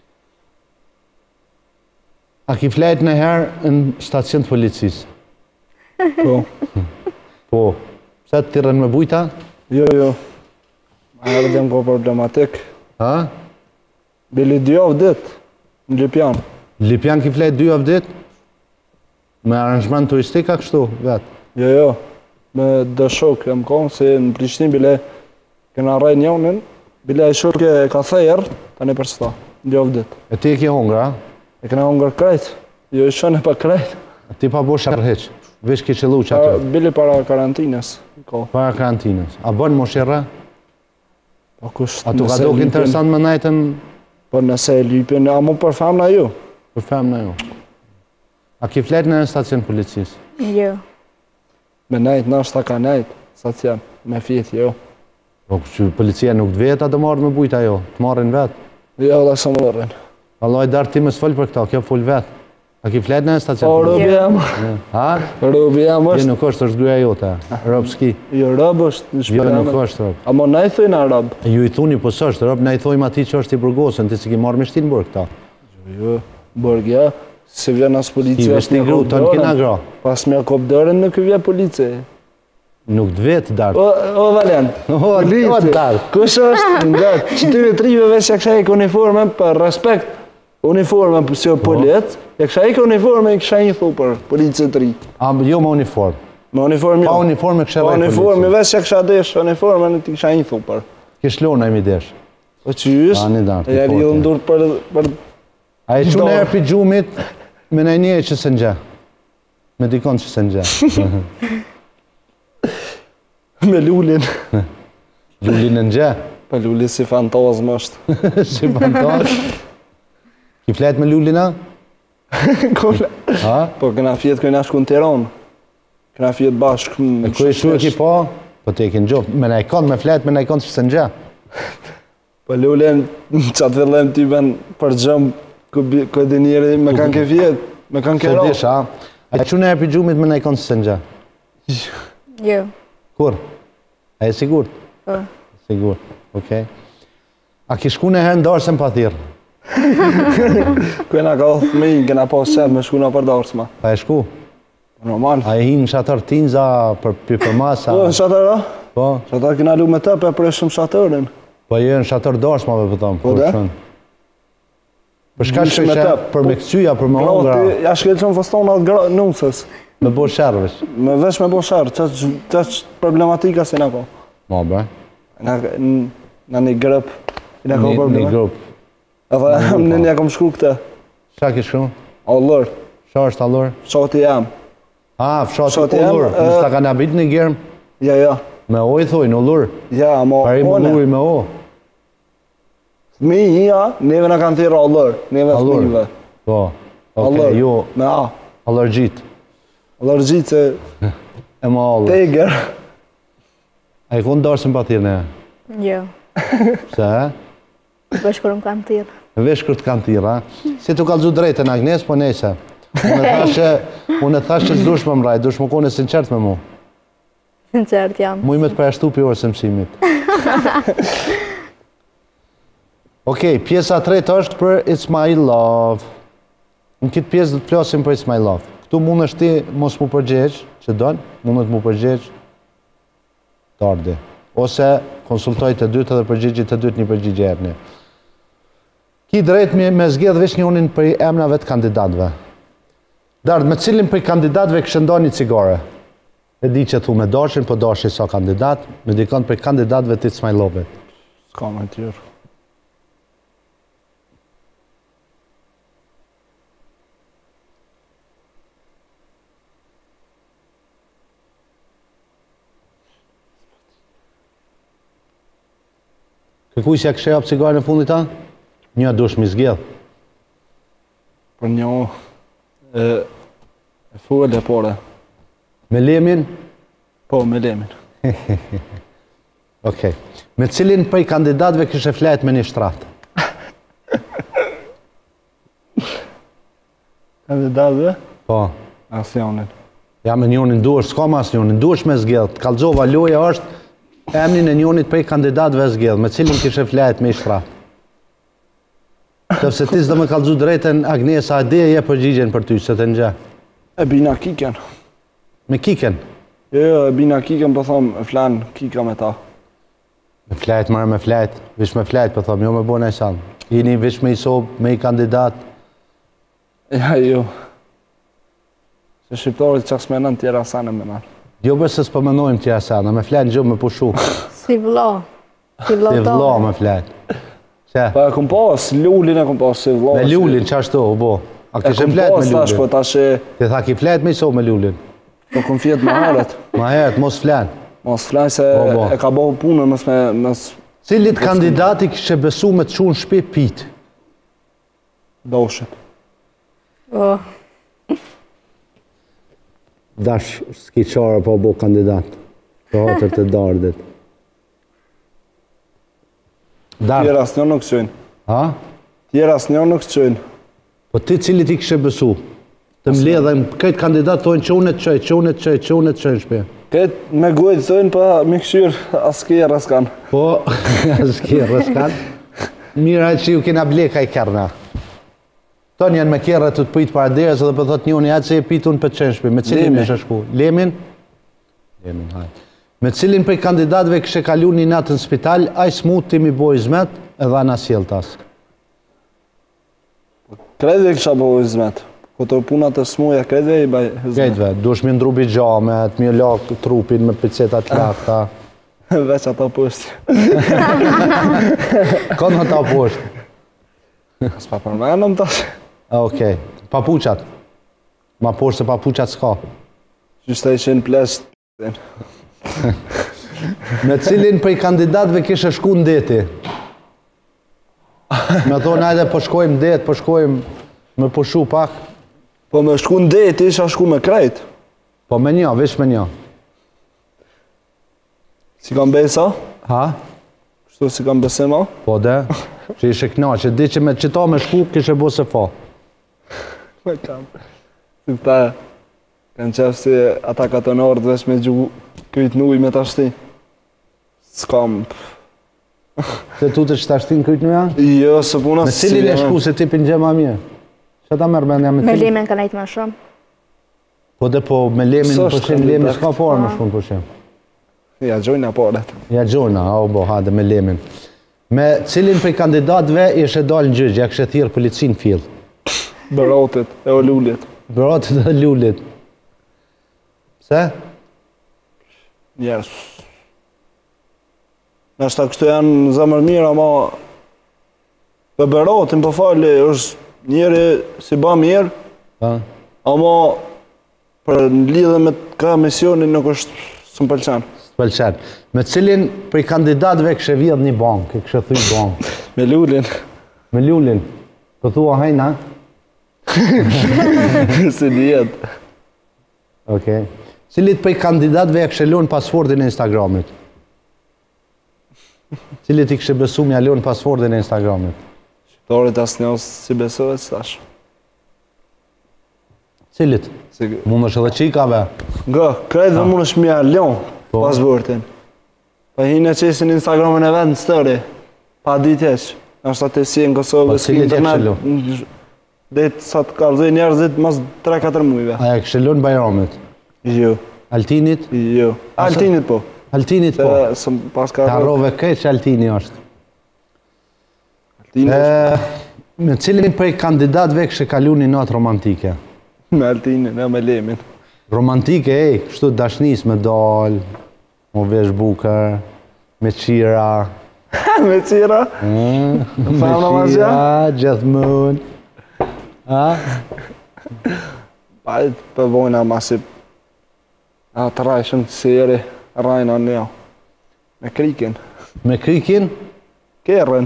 A ki flejt në herë në stacion të policisë?
Po.
Po. Pse të tirën me bujta?
Jo, jo. A herë dhe më ko problematik.
Ha?
Bili dy javë dit, në Lipjan.
Lipjan ki flejt dy javë dit? Me aranjman turistik a kështu, vetë?
Jo, jo. Me dë shok e më konë, se në Prishtin bile këna raj njonin, bile e shok e ka thejër, ta një përsta, në javë dit.
E ti e ki hongra?
E këna hongër krejt, jo i shone pa krejt.
E ti pa bo shërë heq, vesh ki qëllu që atë?
Bili para karantinës.
Para karantinës. A bënë mo shërë?
Po kusht,
A tu ka dok interesant me najten?
Po nëse e lypin, a mu për famna ju?
Për femna ju. A ki flet në stacion policisë?
Jo.
Me najt, nashta ka najt, stacion, me fit, jo.
Po që policia nuk të vetë a të marrë me bujta jo, të marrin vetë?
Jo, dhe së më rrën.
Alloj, Dardi, ti më s'fol për këta, kjo full vetë. A ki flet në stacion
Po,
policisë?
robi jam.
Ha?
Robi jam
Ti
është.
nuk është, është gruja jote, rob s'ki.
Jo, rob është në
Jo,
shpërë.
nuk është rob.
A mo na i thujnë a rob?
Ju i thuni po s'është rob, na i thojmë ati që është i burgosën, ti si ki marrë me shtinë bërë këta.
Jo, borgja, se vjen as
Ti
policia.
vesh t'i gru, të në kina gra.
Pas me kop dërën nuk vjen polici.
Nuk të vetë, Dardi.
O, o Valen,
O, o, Dardi.
kush është nga qytetit trive veç e kësha ik uniformen për respekt uniformen për si o polit, e kësha ik uniformen i kësha i thu për policë të ri.
A, jo me uniform.
Me uniform jo.
Pa uniform e kësha
Pa
rrej
uniform,
polici.
veç e kësha desh uniformen i kësha i thu për.
Kish lona i mi desh.
O qysh,
A, një Dardi,
e jari
forte.
ju ndur për... për
A e që në
Dorë.
erë për gjumit, me në një që së nxë. Me dikon që së nxë.
me lullin.
Lullin në nxë.
Pa lulli si fantazm është.
Si fantas. Ki flet me lullina?
Kolla.
Ha?
Po këna fjet këna shku në Tiranë. Këna fjet bashkë
E
në
ku e shu e ki po? Po te e ki në gjopë. Me në e konë, me flet, me në e konë që së nxë.
Po lullin, qatë fillem ty ben për gjëmë, këtë njeri me kanë ke fjet, me kanë ke
Se
ro.
dish, a? A e që në erë për gjumit, me në e konë që së nxë.
Jo.
Kur? A e sigurt?
Po.
Sigurt, okej. A ki shku në herë në darësën pa thirë?
Këna ka thmi, këna pas qëtë me shku në për darsma.
Pa e shku?
Normal.
A e hinë në shatër tinza, për për masa?
Po, në shatëra?
Po?
Shatër këna lu me të, për preshëm shatërin.
Po je në shatër darsmave, për thamë.
Po, dhe?
Për shka
Dush me
shkëshe,
të,
për me këcyja, për me hongra,
Ti, ja shkel që më foston atë nusës.
me bo shërvesh.
Me vesh me bo sharë, që është problematika si na ko.
Ma bre,
Na na një grëp, i na ka
një
probleme.
grup.
Edhe në një kom shku këtë.
Qa ki shku?
Allër,
Qa është allur?
shoti jam.
A, fshati
Fshati jam,
ullur,
e-
nësë ta ka nabit një gjermë,
Ja, ja.
me oj thujnë, ullur.
Ja, mo,
Pari më
one.
luri me o.
Mi, ja, neve na kanë thirë allër, neve
Allur.
thmive.
Po, okej,
Allër,
jo,
me A.
allergjit.
Allergjit se
E ma allur.
teger.
A i konë darësën pa thirë ne?
Jo.
Pse, he?
Bashkërëm kanë tirë.
Në vesh kërtë kanë tira. Si tu kalëzu drejtën, Agnes, po nese. Unë e thashe, unë e thashe që s'dush më mraj, dush më kone sinqert me mu.
Qert jam.
Muj me të përjashtu për orës e mësimit. Okej, pjesa tretë është për It's My Love. Në këtë pjesë do të flasim për It's My Love. Këtu mund është ti mos mu përgjegjë, që donë, mund është mu përgjegjë Dardi. Ose konsultoj të dytë edhe përgjegjit të dytë një përgjigje erni. Ki drejt me, me zgjedh vesh njënin për emrave të kandidatëve. Dard, me cilin për kandidatëve kështë ndonë një cigare? E di që thu me dashin, po dashi sa kandidat, me dikon për kandidatëve të It's My Love.
Ska me tjërë.
Këkuj që ja kështë japë cigare në fundit ta? Një dush mi zgjedh.
Për një e, e full e pore.
Me lemin?
Po, me lemin.
Okej. Me cilin për i kandidatëve kështë e flet me një shtratë?
Kandidatëve?
Po.
Asionin.
Ja me njonin duesh, s'ka ma as njonin, duesh me zgjedh. Kalzova loja është emnin e njonit për i kandidatëve zgjedh, me cilin kështë e flet me një shtratë. Tëpse ti s'do me kalzu drejten Agnesa, a dhe je përgjigjen për ty, se të nxë?
E bina kiken.
Me kiken?
Jo, e bina kiken, po thom, e flan kika me ta.
Me flajt, marë me flajt, vish me flajt, po thom, jo me bona i sanë. Jini vish me i sobë, me i kandidat.
Ja, jo. Se shqiptarit që s'menon tjera sanë me nërë.
Jo bërë se s'pëmënojmë tjera sanë, me flajt në gjumë me pushu.
Si vlo. Si vlo
Si vlo me flajt. Që?
Pa e kom pas, lullin e kom pas si vlo.
Me lullin, që ashtu, u bo? A
E
kështë
kom
flajt me
pas tash, po
lullin?
tash e...
Ti tha ki flajt me i sobë me lullin.
Po kom fjet me herët.
Ma heret, mos flan.
Mos flan se
Po, po.
e ka bëhu punën, mos me... Mos
Cilit kandidati kështë besu me të qunë shpi pit?
doshet.
O,
Dash s'ki qarë po bo kandidat. Të hatër të Dardit. Dard,
Tjera s'njo nuk qëjnë.
ha?
Tjera s'njo nuk qëjnë.
Po ti cilit i kështë besu? Të mledhen, këtë kandidat tojnë që unë të qëj, që unë të qëj, që unë të qëj në shpi.
Këtë me gojtë thëjnë, pa mi këshyrë, as kjerë as kanë.
Po, s'ki rëskan. Mira që ju kena bleka i kerna. Tonë janë me kjerë të të pëjtë para derës edhe për thot njoni atë që e pitu në për qenë shpi. Me cilin
Lemi.
me shashku? Lemin? Lemin, hajt. Me cilin për kandidatëve kështë kalu një natë në spital, a i smut ti mi boj zmet edhe ana sjeltas.
Kredi kësha bëhu izmet. Këto punat e smuja kredi i baj izmet.
Gejtve, dush mi ndru bijamet, mi lakë trupin me picetat lakta.
Veç ato poshtë.
Konë ata poshtë?
S'pa përmenëm tash.
A, okej. Papuqat? Ma poshtë se papuqat s'ka.
Qështë e qenë plesht.
Me cilin për i kandidatëve kishe shku në deti? Me thonë, ajde po shkojmë det, po shkojmë me pushu pak.
Po me shku në deti, isha shku me krejt.
Po me një, vish me një.
Si kam besa?
Ha?
Kështu si kam besima?
Po de? Që ishe kna, që di që me qita me shku, kishe bo se fa.
Me kam. Si ta, kanë qef si ata katonorët veç me gjuhu kryt nuj me tashti. S'kam.
Se tu të qëtashtin kryt në janë?
Jo, së puna
Me cilin e shku se ti për një ma mirë? Që ta mërë bendja me
me
cilin?
lemen ka najtë më shumë.
Po dhe po me lemin
Sa është
përshin,
kandidat?
lemin s'ka parë më shkun përshin.
Ja, gjojnë aporet.
Ja gjona, a o bo, hade me lemin. Me cilin për i kandidatëve ishe dalë në gjyqë, ja kështë thirë policin fill.
Berotit, e o lullit.
Bëratë dhe lullit. Pse?
Njerës. Nështë ta kështu janë zemër mirë, ama për berotin për fali është njeri si ba mirë,
Pa?
ama për në lidhe me ka misionin nuk është së më pëlqen.
Pëlqen. Me cilin për i kandidatëve kështë vjedh një bankë, kështë thuj bankë.
Me lullin.
Me lullin. Të thua hajna?
Si djetë.
Okej. Cilit për i kandidatëve e kështë luen pasfordin e Instagramit? Cilit i kështë besu mja luen pasfordin e Instagramit?
Shqiptarit asë njës si besohet stash.
Cilit?
Si...
Mund është edhe qikave?
Nga, krejt dhe mund është mja lion. pasportin. Pa hinë që isin Instagramin e vend story, pa ditë heq. Ashtë atë si në Kosovë, s'ki internet, dhe sa të kalzoj njerëzit mas tre katër mujve.
A e këshillon Bajramit?
Jo.
Altinit?
Jo. Altinit po.
Altinit po?
Të
harrove këtë që Altini është.
Altini është.
Me cilin prej kandidatve kështë kalu një natë romantike?
Me Altinin, e me Lemin.
Romantike, ej, kështu dashnis me dal, me vesh bukër, me qira.
Me qira?
Me qira, gjithmonë.
Pa e të përvojna masip. A të rajshën të seri, rajna një. Me krikin.
Me krikin?
Kerën.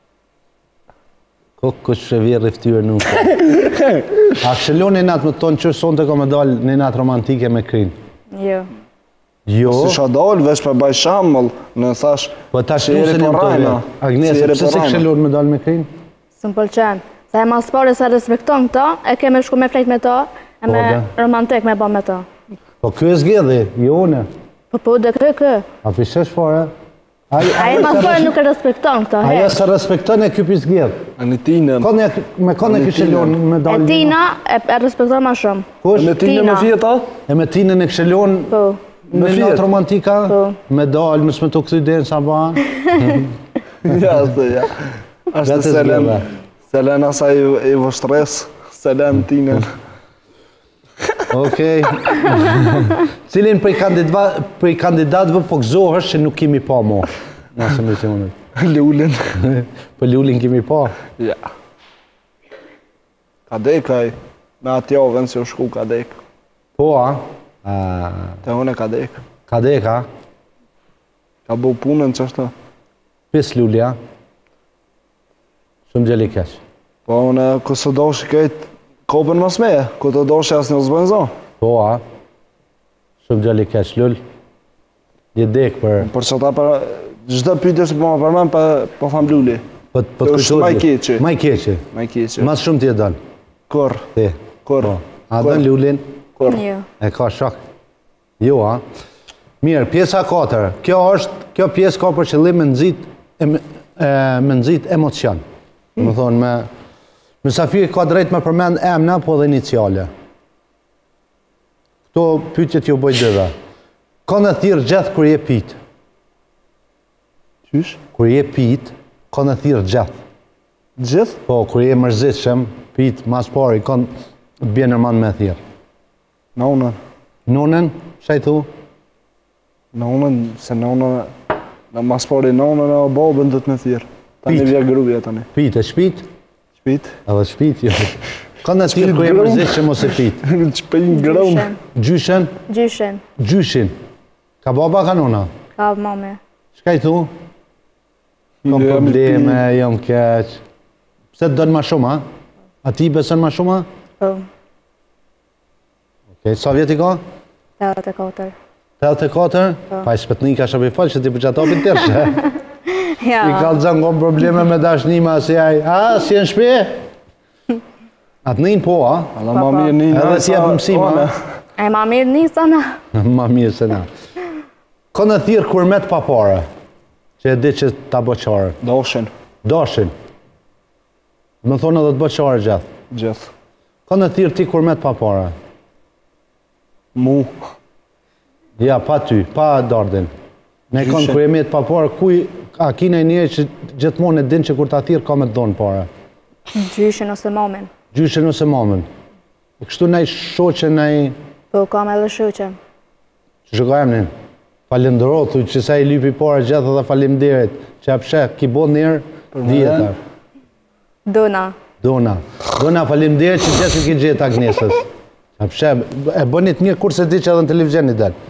Kokë që që vjerë riftyrë nuk. A këshillon një natë më tonë që sonë të ko me dalë një natë romantike me Krin?
Jo.
Jo?
Si shë dalë, vesh për baj shamëll, në thash...
Po ta shlusin e më të vjerë. Agnesa, pëse se këshillon me dalë me Krin?
Së më pëlqen. Se e mas pare se respekton këta, e keme shku me flejt me ta, e me romantik me ba me ta.
Po kjo e zgjedhi, jo une.
Po po dhe kë kë.
A pishesh fare?
Aje mas pare nuk e respekton këta, he.
Aje se respekton e kjo pi zgjedh.
A në Tinen.
Me kone këshillon me dalë...
E Tina e respekton ma shumë.
Kush?
Me Tinen me fjeta?
E me Tinen e këshillon...
Po.
Me natë romantika?
Po.
Me dalë, mësë me të këthy denë sa ba?
Ja, së ja. Ashtë selen... Selen asaj i vështres, selen Tinen.
Okej. Cilin prej kandidatëve po gëzohësh që nuk kemi pa mo? Nëse më që unë.
Lullin.
Po Lullin kemi pa?
Ja. Kadekaj. Me atë javën që u shku kadek.
Po, a?
Te unë e kadek.
Kadek, a?
Ka bu punën që është?
Pis Lulli, a? Shumë gjeli keq.
Po unë kësë doshë këtë kopën më smeje, këtë doshë asë një zbënzo.
Po, a? Shumë gjeli keq, Lull. Je dek për...
Për që ta për... Gjdo pyte që po më përmen, po tham Lulli.
Po të kujtojtë?
Maj keqi.
Maj keqi.
Maj keqi.
Mas shumë t'je dënë?
Kur.
Ti?
Kur.
A dënë Lullin?
Kur.
Jo.
E ka shok? Jo, a? Mirë, pjesa katër. Kjo është, kjo pjesë ka për qëllim me nëzit, me nëzit emocion. Më thonë, me... Mësafiri ka drejt me përmend emna, po dhe iniciale. Këto pyetjet ju bëj dyve. Ka në thirë gjeth kër je pit?
Qysh?
Kër je pit, ka në thirë gjeth.
Gjeth?
Po, kër je mërzitshëm, pit, mas pari, ka në bje nërman me thirë.
Nonën.
Nonën? Shaj thu?
Nonën, se nonën... Në mas pari nonën e o babën dhët me thirë. Ta një vja gruja tani.
Pit, e shpit?
Shpit.
Edhe shpit, jo. Ka në thirë kër je mërzitshëm ose pit?
Shpit grëm.
Gjyshen?
Gjyshen.
Gjyshin. Ka baba, ka nona?
Ka mame.
Shka i thu? Kom probleme, jam keq. Pse të dënë ma shumë, a? A ti besën ma shumë, a?
Po.
Okej, sa vjeti ka?
Tëllët e katër.
Tëllët e katër? Pa i shpëtni ka shabi falë që ti për qatë apin tërë që.
Ja.
I ka lëzën kom probleme me dashnima, si aj, a, si e në shpi? Atë njën po, a?
Alla ma mirë një në
edhe si e për mësima, a?
E ma mirë një sa na.
Ma mirë se na. Ka në thirë kurmet pa pare, që e di që ta bëqare.
Doshin.
Dashin. Më thonë edhe të bëqare gjithë.
Gjithë.
Ka në thirë ti kurmet pa pare.
Mu.
Ja, pa ty, pa Dardin. Ne kanë kurmet pa pare, kuj, a kine një që gjithmonë e din që kur ta thirë ka me të donë pare.
Gjyshin ose mamin.
Gjyshin ose mamin. Kështu nej shoqe, nej...
Po, kam edhe shoqe.
Që shëka emnin? Falendero, thuj që sa i lypi pare gjithë dhe falimderit, që e pshek, ki bo njerë, djetar.
Dona.
Dona. Dona, falimderit që gjithë ki gjithë Agnesës. E pshek, e bënit mirë kur se di që edhe në televizion i del.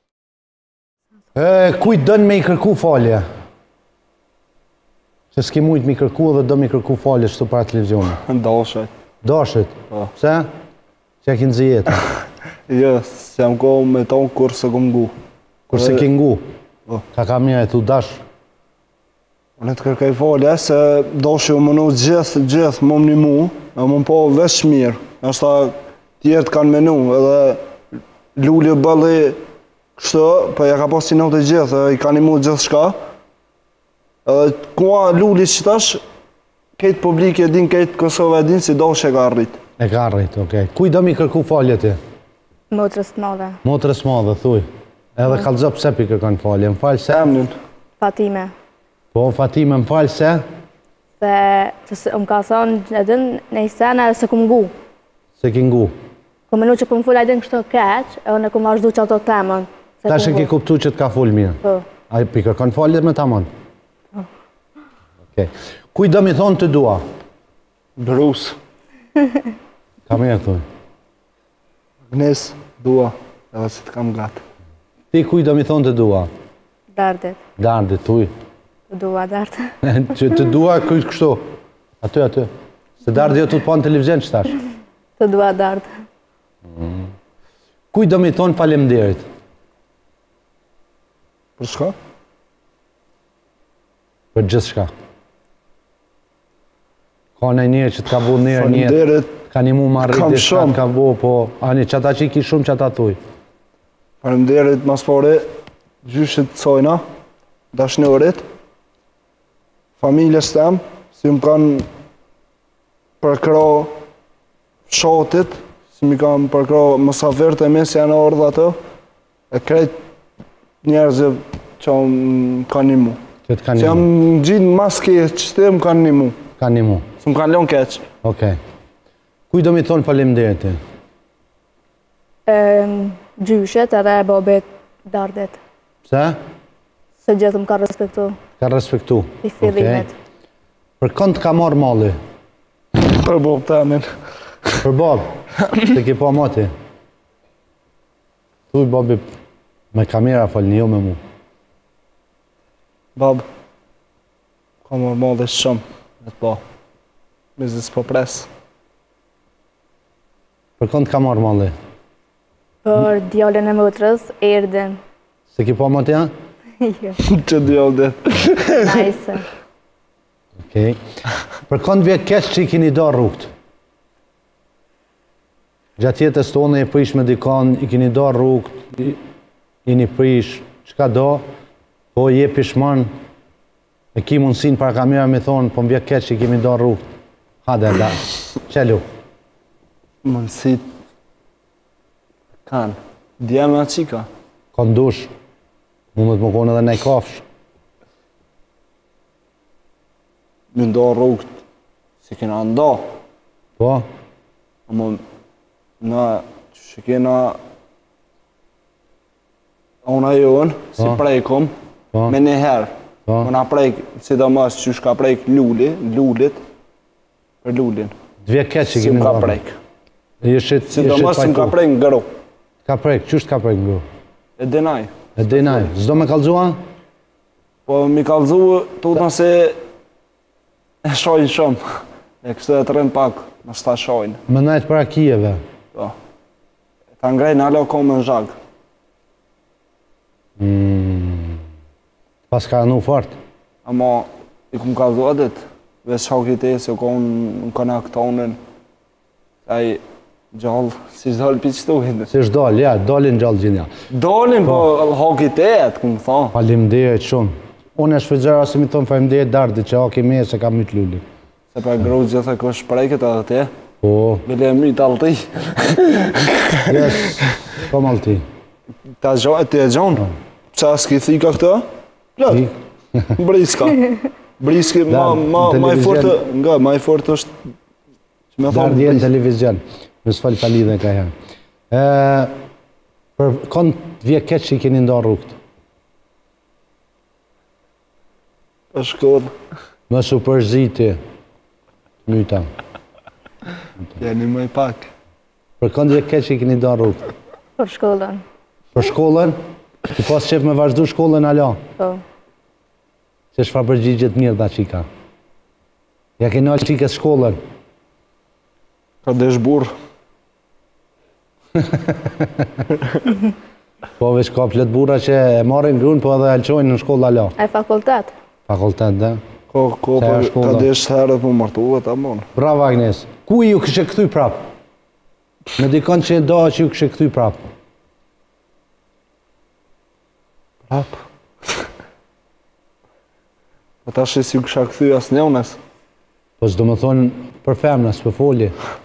Kujt dënë me i kërku falje? Që s'ki mujtë me i kërku dhe do me i kërku falje shtu para televizionet.
Dashit.
Dashit? Pse? Që e ki nëzi jetë?
Jo, se jam ko me tonë kur se kom ngu.
Kur se ki ngu? Ka ka mija e thu dash?
Unë të kërkaj falje, se dashi u mënu gjithë, gjithë, më më një mu, e më po vesh mirë. Nështë ta tjertë kanë menu, edhe Lulli bëlli Kështu, po ja ka pas si notë e gjithë, i ka nimu gjithë shka. Edhe kua lulli që tash, këtë publik e din, këtë Kosovë e din, si do që e ka arrit.
E ka arrit, okej. Kuj do mi kërku falje ti?
Motrës madhe.
Motrës madhe, thuj. Edhe kalëzo pse pi kërkan falje, më falë se?
Emnin.
Fatime.
Po, Fatime, më falë se?
Se më ka thonë edhe në i sena se ku ngu.
Se ki ngu.
Ku menu që ku më full edhe në kështë keq, edhe në ku më vazhdu që ato temën.
Ta shë ki kuptu që t'ka full mirë?
Po.
A i pi kërkan falje me tamon? Po. Okej. Kuj do mi thonë të dua?
Brus.
Ka mirë, thuj.
Agnesa, dua, edhe si të kam gatë.
Ti kuj do mi thonë të dua?
Dardi.
Dardi, thuj.
Të dua, Dardi.
Që të dua kujtë kështu? Aty, aty. Se Dardi jo të të po në televizion që tash?
Të dua, Dardi.
Kuj do mi thonë faleminderit?
Për shka?
Për gjithë shka. Ka në njërë që t'ka bu njërë njërë.
Faleminderit.
Ka një mu ma rritë dhe shka t'ka bu, po ani që ata që i ki shumë që ata thuj.
Faleminderit mas pare, gjyshit sojna, dashnërit, familjes tem, si më kanë përkro shotit, si më kanë përkro mësafirt e me si janë orë dhe ato, e krejt njerëzë që më kanë një mu. Si jam në gjinë mas keq, që të më kanë një mu.
Kanë një mu.
Si më kanë lonë keq.
Okej. Kuj do mi thonë faleminderit ti?
Gjyshet edhe bohet Dardit.
Pse?
Se gjithë më ka respektu.
Ka respektu.
I fillimet.
Për kënd ka marrë malli?
Për bob të amin.
Për bob? Se ki po moti? Thuj bobi me kamera falni, jo me mu.
Bab, ka marrë malli shumë, me të po. Me zis po pres.
Për kënd ka marrë malli?
Për djallën e motrës, erdhen.
Se ki po moti ja?
Jo.
Që djallën?
Najse.
Okej. Për kënd vje keq që i kini do rrugt? Gjatë jetës tonë i prish me dikon, i kini do rrugt, i një prish, qka do, po je pishman, e ki mundësin para kamera me thonë, po më vje keq që i kini do rrugt. Hade, da. Qelu.
Mundësit kanë. Djemë a qika.
Kanë dush. Mundet më konë edhe nej kafsh.
Më ndo rrugt, si kena ndo.
Po?
Amo, na, që që kena ona jonë, si prejkom, me një herë. Më na prejk, si do mas që shka prejk lulli, lullit, për lullin.
Dvje keq që kemi
Si më ka
ndarë.
prejk.
Si
do mas si më ka prejk në gëro.
Ka prejk, qështë ka prejk në gëro?
E denaj.
E denaj, zdo me kalzua?
Po mi kalzu, tutën se e shojnë shumë. E kështë e të rënë pak, në shta shojnë.
Më najtë para Kijeve.
Po. Ta ngrejnë alo komë në zhagë.
Pas ka anu fort.
Ama i kumë kalzu adit, veç shokit e se u konë në konektonën. Aj gjallë, si shdallë për qëtu hinë.
Si shdallë, ja, dalin gjallë gjinja.
Dalin, po hokit e atë, kumë thonë.
Faleminderit shumë. Unë e shfëgjera se mi thonë faleminderit Dardi që haki me se ka mytë lulli.
Se për gru gjitha kështë shprejket edhe te.
Po.
Bile e mytë alti.
Yes, kom alti.
Ta gjohet, ti e gjonë. Qa s'ki thika këta? Plët. Briska. Briski ma i fortë, nga ma i fortë është...
Dardi e në televizion. Në s'fali pali dhe ka herë. Për kënd vje keq që i keni ndarë rrugt?
Për shkodë.
Më su përziti. Myta.
Jeni më i pak.
Për kënd vje keq që i keni ndarë rrugt?
Për shkollën.
Për shkollën? Ti pas qef me vazhdu shkollën ala?
Po.
Se shfa përgjigjet mirë da qika? Ja ke nalë qikës shkollën?
Ka desh burë.
Po veç ka plët bura që e marrin grunë, po edhe elqojnë në shkollë ala?
E fakultet.
Fakultet, da?
Ko, ko, ka desh herët më martuve, ta monë.
Bravo, Agnes. Ku ju kështë këthy prapë? Me dikon që do që ju kështë këthy prapë?
Pap. Po tash si u kisha kthy as njones.
Po s'do më thonë për femna, s'pë folje.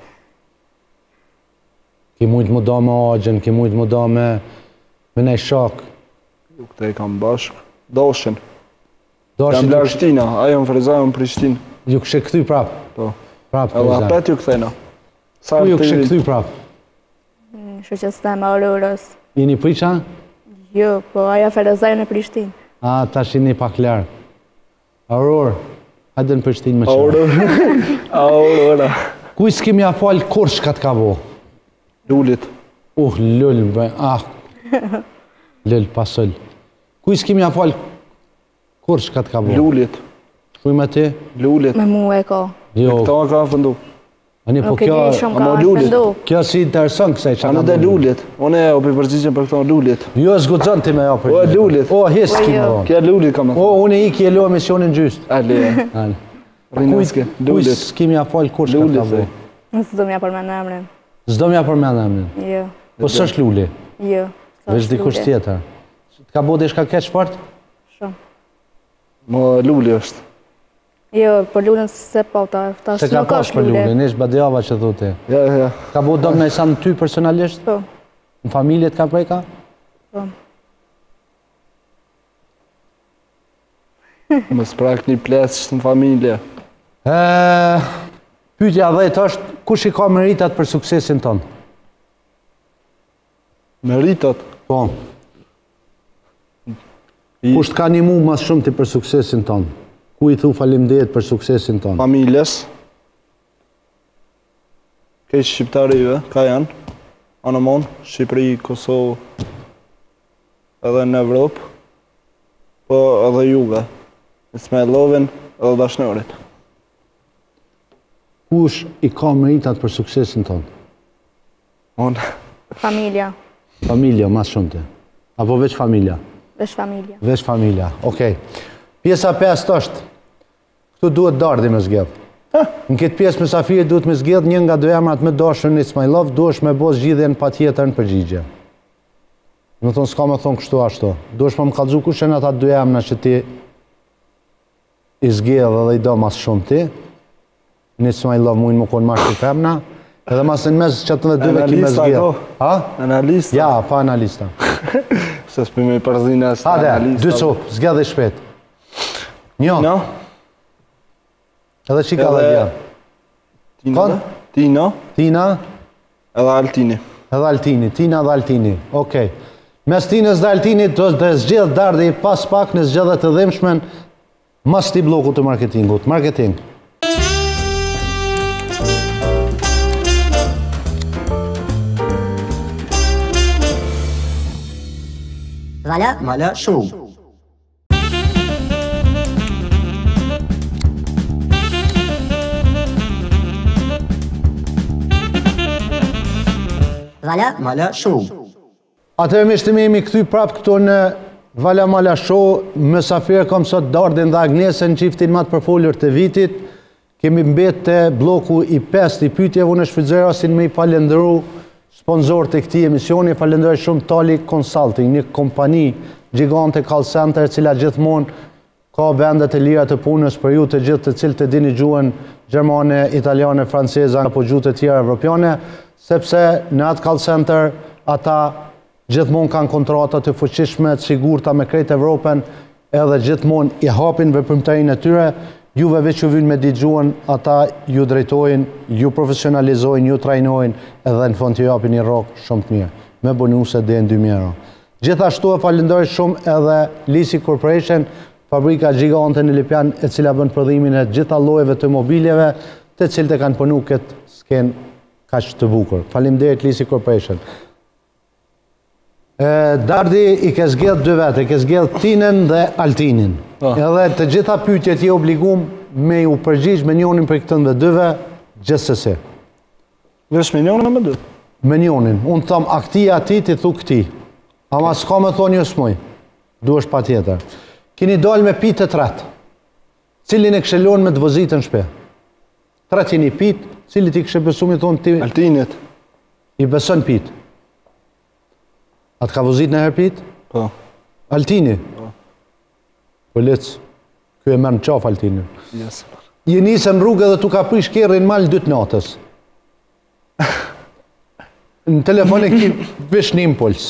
Ki mujtë më da me agjen, ki mujtë më da me me nej shak.
Ju këte i kam bashk. Dashin.
Dashin
Jam Prishtina, ajo në Frezajë në Prishtinë.
Ju kështë këthy prap?
Po.
Prap,
Edhe
Frezajë.
apet ju këthejna.
Ku ju kështë këthy prap?
Shoqës teme Aurorës.
Jeni priqa?
Jo, po ajo Frezajë në Prishtinë.
A, tash jeni pak larë. Aurorë, hajde në Prishtinë më qërë.
Aurora. Aurora.
Kuj s'kemi a falë kur shkat ka bo?
Lullit.
Uh, lull, bre, ah. Lull, pasëll. Kuj s'kemi a falë kur shkat ka bo?
Lullit.
Kuj me ti?
Lullit.
Me mu e ka.
Jo.
Këta ka fëndu.
Ani, po
Nuk e
kjo...
di shumë
ama
ka
lullit.
fëndu.
Kjo si interesant kësaj që
Anë dhe lullit. Une o për përgjigjen për këto lullit.
Jo, s'gudzon ti me ja për
O, lullit.
O, hes
Po,
ki
jo.
më vonë.
Kja lullit ka me
O,
thonë.
unë i ki e lo emisionin gjyst.
Ale.
Ale.
Rineske.
Kuj
Lullit.
s'kemi a falë kur shkat ka
Lullit,
bo?
thej.
Nësë do mja për me në emrin.
S'do mja përmend emrin.
Jo.
Po s'është luli.
Jo.
Veç dikush tjetër. Ka bo dhe shka keq fort?
Shumë.
Mo lulli është.
Jo, për lullën se po ta. Ta
Se
së
ka
nuk
pash
është
për
lullë.
luli, nesh badjava që thote.
Ja, ja.
Ka bo dom në sa në ty personalisht?
Po.
Në familjet ka prejka?
Po.
Më sprak një plesë në familje.
Pyetja dhjetë është, kush i ka meritat për suksesin tonë?
Meritat.
Po. Kush t'ka një mu mas shumë ti për suksesin tonë? Ku i thu faleminderit për suksesin tonë?
Familjes. Kej shqiptarive, ka janë. Anëmon, Shqipëri, Kosovë, edhe në Evropë. Po edhe juve. Ismailovin edhe dashnorit.
Kush i ka meritat për suksesin tonë?
Unë.
Familja.
Familja, mas shumë ti. Apo veç familja?
Vesh familja.
Veç familja, okej. Pjesa pesë është, këtu duhet Dardi me zgjedh. Në këtë pjesë mysafirit duhet me zgjedh një nga dy emrat me dashën Ismailov, duhesh me bo zgjidhjen pa tjetër në përgjigje. Më thonë, s'ka me thonë kështu ashtu. Duhesh me më kallëzu kush janë ata dy emra që ti i zgjedh edhe i do mas shumë ti. Në Ismailov mujnë më konë marrë të femna, edhe mas në mes që të dhe dyve ki me zgjedh. Ha?
Analista.
Ja, pa analista.
Se s'pime i përzina së
Hade,
analista.
dy copë, zgjedh e shpet. Njo.
No?
Edhe që ka dhe
Edhe-
djerë.
Tina.
Kon?
Tina.
Tina
Edhe Altini.
edhe Altini. Tina dhe Altini. Okej. Mes Tinës dhe Altinit do të zgjedh Dardi pas pak në zgjedhjet e dhimshmen mas ti bloku të marketingut. Marketing.
ValaMalaShow. ValaMalaShow.
Atëherë miqtë mi jemi këthy prapë këtu në ValaMalaShow. Mysafir kom sot Dardin dhe Agnesën, çiftin më të përfolur të vitit. Kemi mbet të bloku i pesë i pyetjeve. Unë shfrytëzoj rastin me i falendëru sponsor të këtij emisioni. Falenderoj shumë Tali Consulting, një kompani gjigante call center, e cila gjithmonë ka vendet e lira të punës për ju të gjithë të cilët e dini gjuhën gjermane, italiane, franceze apo gjuhë të tjera evropiane, sepse në atë call center ata gjithmonë kanë kontrata të fuqishme, të sigurta me krejt Evropën, edhe gjithmonë i hapin veprimtarinë e tyre. Juve veç ju vynë me ditë gjuhën, ata ju drejtojnë, ju profesionalizojnë, ju trajnojnë, edhe në fund të japin një rrok shumë të mirë, me bonuse dhe në dy mijë euro. Gjithashtu e falenderoj shumë edhe Lisi Corporation, fabrika gjigante në Lipjan, e cila bën prodhimin e gjitha llojeve të mobiljeve, të cilët e kanë punu këtë sken kaq të bukur. Faleminderit Lisi Corporation. Dardi i ke zgjedh dy vete, ke zgjedh Tinen dhe Altinin. Edhe të gjitha pyetjet je obligum me u përgjigj me njonin për këtën dhe dyve, gjithsesi.
Vesh me njonin me dy.
Me njonin. Unë thom, a këti ati, ti thu këti. Ama s'ka me thonë një smoj. Duhesh pa tjetër. Kini dalë me pitë të tretë. Cilin e këshelon me të vëzitën shpe. Tretë jeni pitë, cili ti këshe besu me thonë ti...
Altinit.
I beson pitë. A të ka vëzit në herë pitë?
Po.
Altini? Po lec, kjo e merë në qaf Altini.
Yes.
Je nisë në rrugë edhe tu ka prish kerrin mal dytë natës. Në telefon e ki vesh një impuls.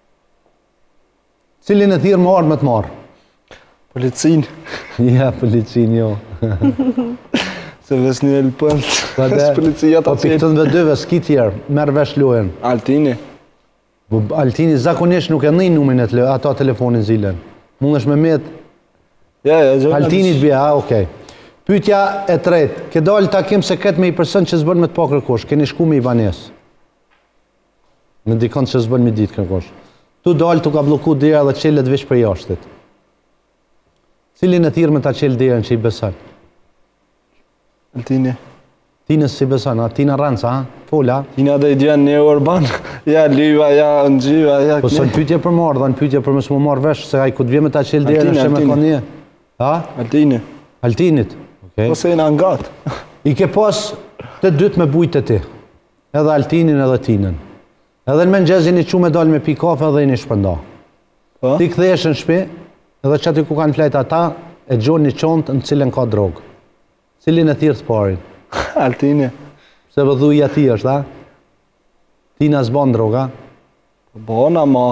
Cilin e thirë më arë me të marë?
Policin.
Ja, policin, jo.
Se ves një elpënd, së policia ta
cilë. Po piktën dhe dyve, s'ki tjerë, merë vesh lojen.
Altini.
Altini zakonisht nuk e nëjë numin e ato telefonin zilen. Mund është me met.
Ja, ja, gjë.
Altinit bje, a, okej. Pytja e tretë, ke dalë takim sekret me i person që zbën me të pa kërkosh, keni shku me i banes. Me dikon që zbën me ditë kërkosh. Tu dalë, tu ka bloku dira dhe qelet vesh për jashtit. Cilin e thirë me ta qelë dira në që i besan?
Altini.
Tinës si besan, a? Tina Ranca, a? Fola?
Tina dhe i djenë një urban, ja liva, ja në gjiva, ja
kje. Po së në pytje për marë, dhe në pytje për mësë më marë vesh, se a i ku të vje me ta qelë dira në që me ka një. Ha?
Altini.
Altinit.
Po se i në angat.
I ke pas të dytë me bujtë të ti. Edhe Altinin edhe Tinen. Edhe në mengjezin i që me dalë me pi kafe edhe i një shpënda. Ti këthejesh në shpi, edhe që aty ku kanë flejt ata, e gjonë një qontë në cilën ka drogë. Cilin e thirë të parin?
Altini.
Se vëdhu i ati është, da? Tina s'ban droga?
Bona, ma.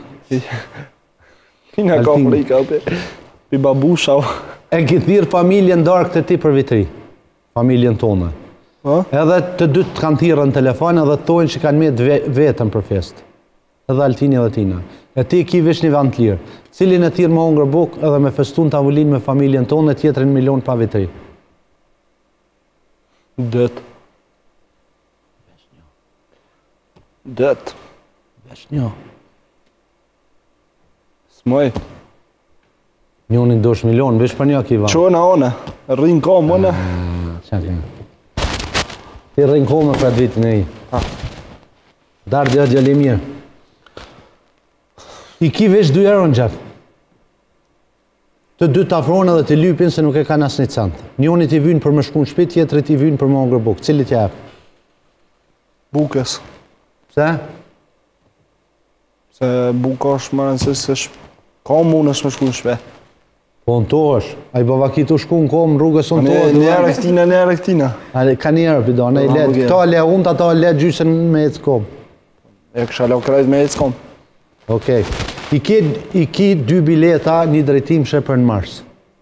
Tina ka frika, pi babusha.
E ki thirë familjen darkë të ti për vitri. Familjen tonë. Edhe të dytë të kanë thirë në telefon edhe të tojnë që kanë me vetën për fest. Edhe Altini edhe Tina. E ti ki vish një vend të lirë. Cilin e thirë më ongër buk edhe me festun të avullin me familjen tonë e tjetërin milion pa vitri.
Dët. Dët.
Vesh një.
Smoj.
Njoni dosh milion, vesh për një kiva.
Qona one, rrinë kom one.
Qakë. Ti rrinë kome për atë vitin e i. Dardi atë gjali mirë. I ki vesh dy euro në gjepë. Të dy të afronë edhe të lypin se nuk e kanë asë një centë. Njoni t'i vynë për më shku në shpit, tjetëri t'i vynë për më ongër bukë. Cili t'ja e?
Bukës.
Pse?
Se buka është më rëndësishme se shpë. Ka mund është më shku në shpit.
Po në to është, a i bava ki të shku në komë, rrugës në to është.
Njerë e këtina, njerë e këtina.
Ka njerë, pida, ne i letë, këta le unë, ata le gjysën me e të komë.
E kësha le krejt me e të komë.
Okej. I ki dy bileta një drejtimshe për në Mars.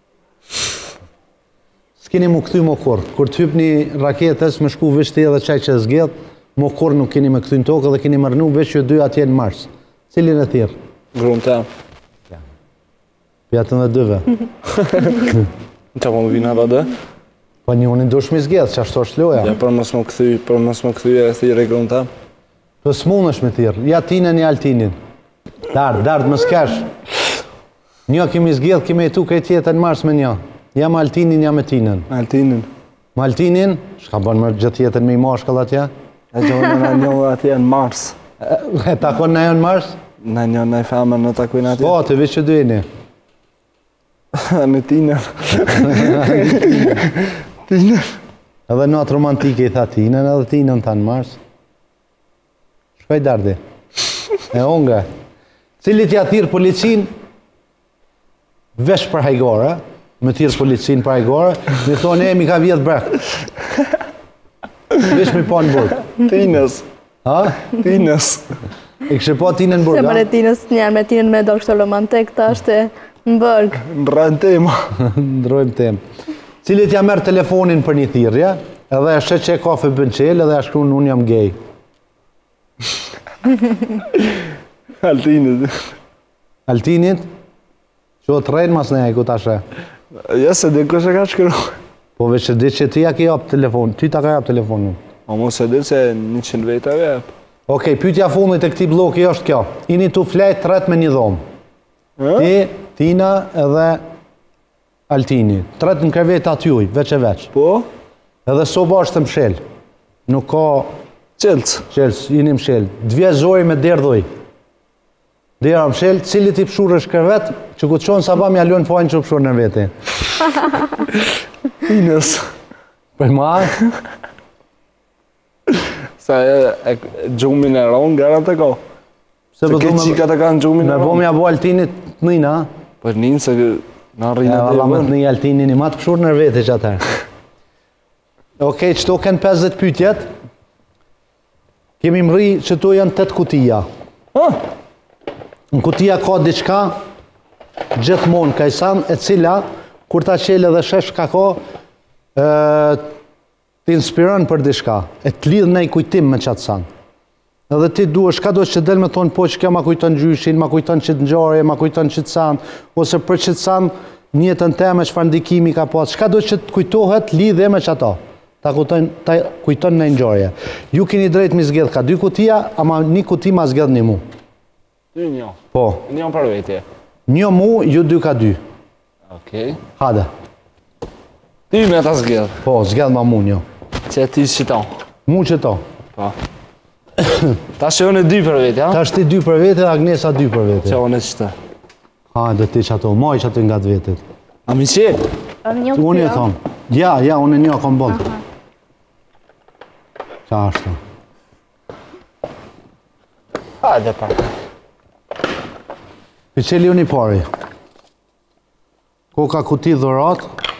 S'kini mu këthy më kur. Kur të hyp një raketës, me shku vishti edhe qaj që zgjedh, më kur nuk kini me këthy në tokë dhe kini mërnu vesh që dy atje në Mars. Cilin e thirë?
Grunë të
Pjatën dhe dyve.
Qa po më vina dhe dhe?
Po një unë ndosh mi zgjedh, që ashtu është loja.
Ja, për mësë më këthy, për mësë më këthy e thirë e grunë ta.
Për s'mun është me thirë, ja Tinen, ja Altinin. Dardë, dardë më s'kesh. Një kemi zgjedh, kemi e tu kaj tjetën Mars me një. Ja me Altinin, ja me Tinen.
Altinin.
Me Altinin, shka bënë më gjithë tjetën me i mashkall atje?
E gjohë në një atje në Mars.
E takon në e në Mars?
Në një në i femën në takuin atje.
Po, të vishë që dujni.
Në Tinen. Tinen.
Edhe natë romantike i tha Tinen, edhe Tinen tha në Mars. Shkoj Dardi. E onga. Cilit ja thirë policin, vesh për hajgore, me thirë policin për hajgore, me thonë e mi ka vjetë brek. Vesh mi po në burg.
Tinës.
Ha?
Tinës.
E kështë po Tinen në burg,
Se mërë Tinës njerë, me Tinen me do kështë romantik, ta është në burg.
Në rënë tema.
Ndrojmë temë. Cilit ja merë telefonin për një thirrje, edhe e shet që e kafe bënqel, edhe e shkru në unë jam gej.
Altinit.
Altinit? Që o të rejnë mas nejaj, ku ta shë?
Ja, se dhe kështë e ka shkru.
Po veç e ditë që ti ja ki japë telefon, ty ta ka japë telefonin.
O mos e ditë se një qënë vejta vepë.
Okej, pyetja fundit e këtij bloki është kjo. Ini tu flet tret me një dhomë. Ti, Tina edhe Altini. Tret në krevet aty juj, veç e veç.
Po?
Edhe soba është të mshel. Nuk ka...
Qelës.
Qelës, jini mshel. Dvje zori me derdhuj. Dera mshel, cili ti pshur është krevet, që ku të qonë sa ba mja lënë fajnë që pshur në vete.
Inës.
Për ma?
Sa e gjumin e ronë, gara të ko. Se këtë qikat e kanë gjumin
me bo me abo Altinit të nëjna.
Për njën se në rrinë
e valla me të nëj Altinin i matë pëshur nër vete që atër. Okej, qëto kënë pesëdhjetë pytjet. Kemi mri që to janë tëtë kutia. Në kutia ka diçka gjithmonë kajsan, e cila, kur ta qele dhe shesh ka ka, t'inspiron për diçka, e t'lidh nej kujtim me qatë san. Edhe ti duesh, ka do që del me thonë, po që kjo ma kujton gjyshin, ma kujton qitë ngjarje, ma kujton qitë san, ose për qitë san, njëtën teme çfarë ndikimi ka pas, çka do që të kujtohet, lidhe me qëto. Ta kujton, ta kujton në ngjarje. Ju keni drejt mi zgjedh ka dy kutia, ama një kuti ma zgjedh një mu.
Dy një?
Po.
Një për vetje?
Një mu, ju dy ka dy.
Okej.
Hade.
Ty me ta zgjedh?
Po, zgjedh ma mu një.
Që ti qëto?
Mu qëto.
Po. Ta shë unë dy për vete, ha?
Ta shë ti dy për vete, Agnesa dy për vete.
Që unë qëtë?
Hajde ti qëto, maj qëto nga të vetet.
A mi qe?
Unë e thonë. Ja, ja, unë e një kom bëllë. Qa ashtu?
Hajde pa.
Piqeli unë i pari. Ko ka kuti dhurat.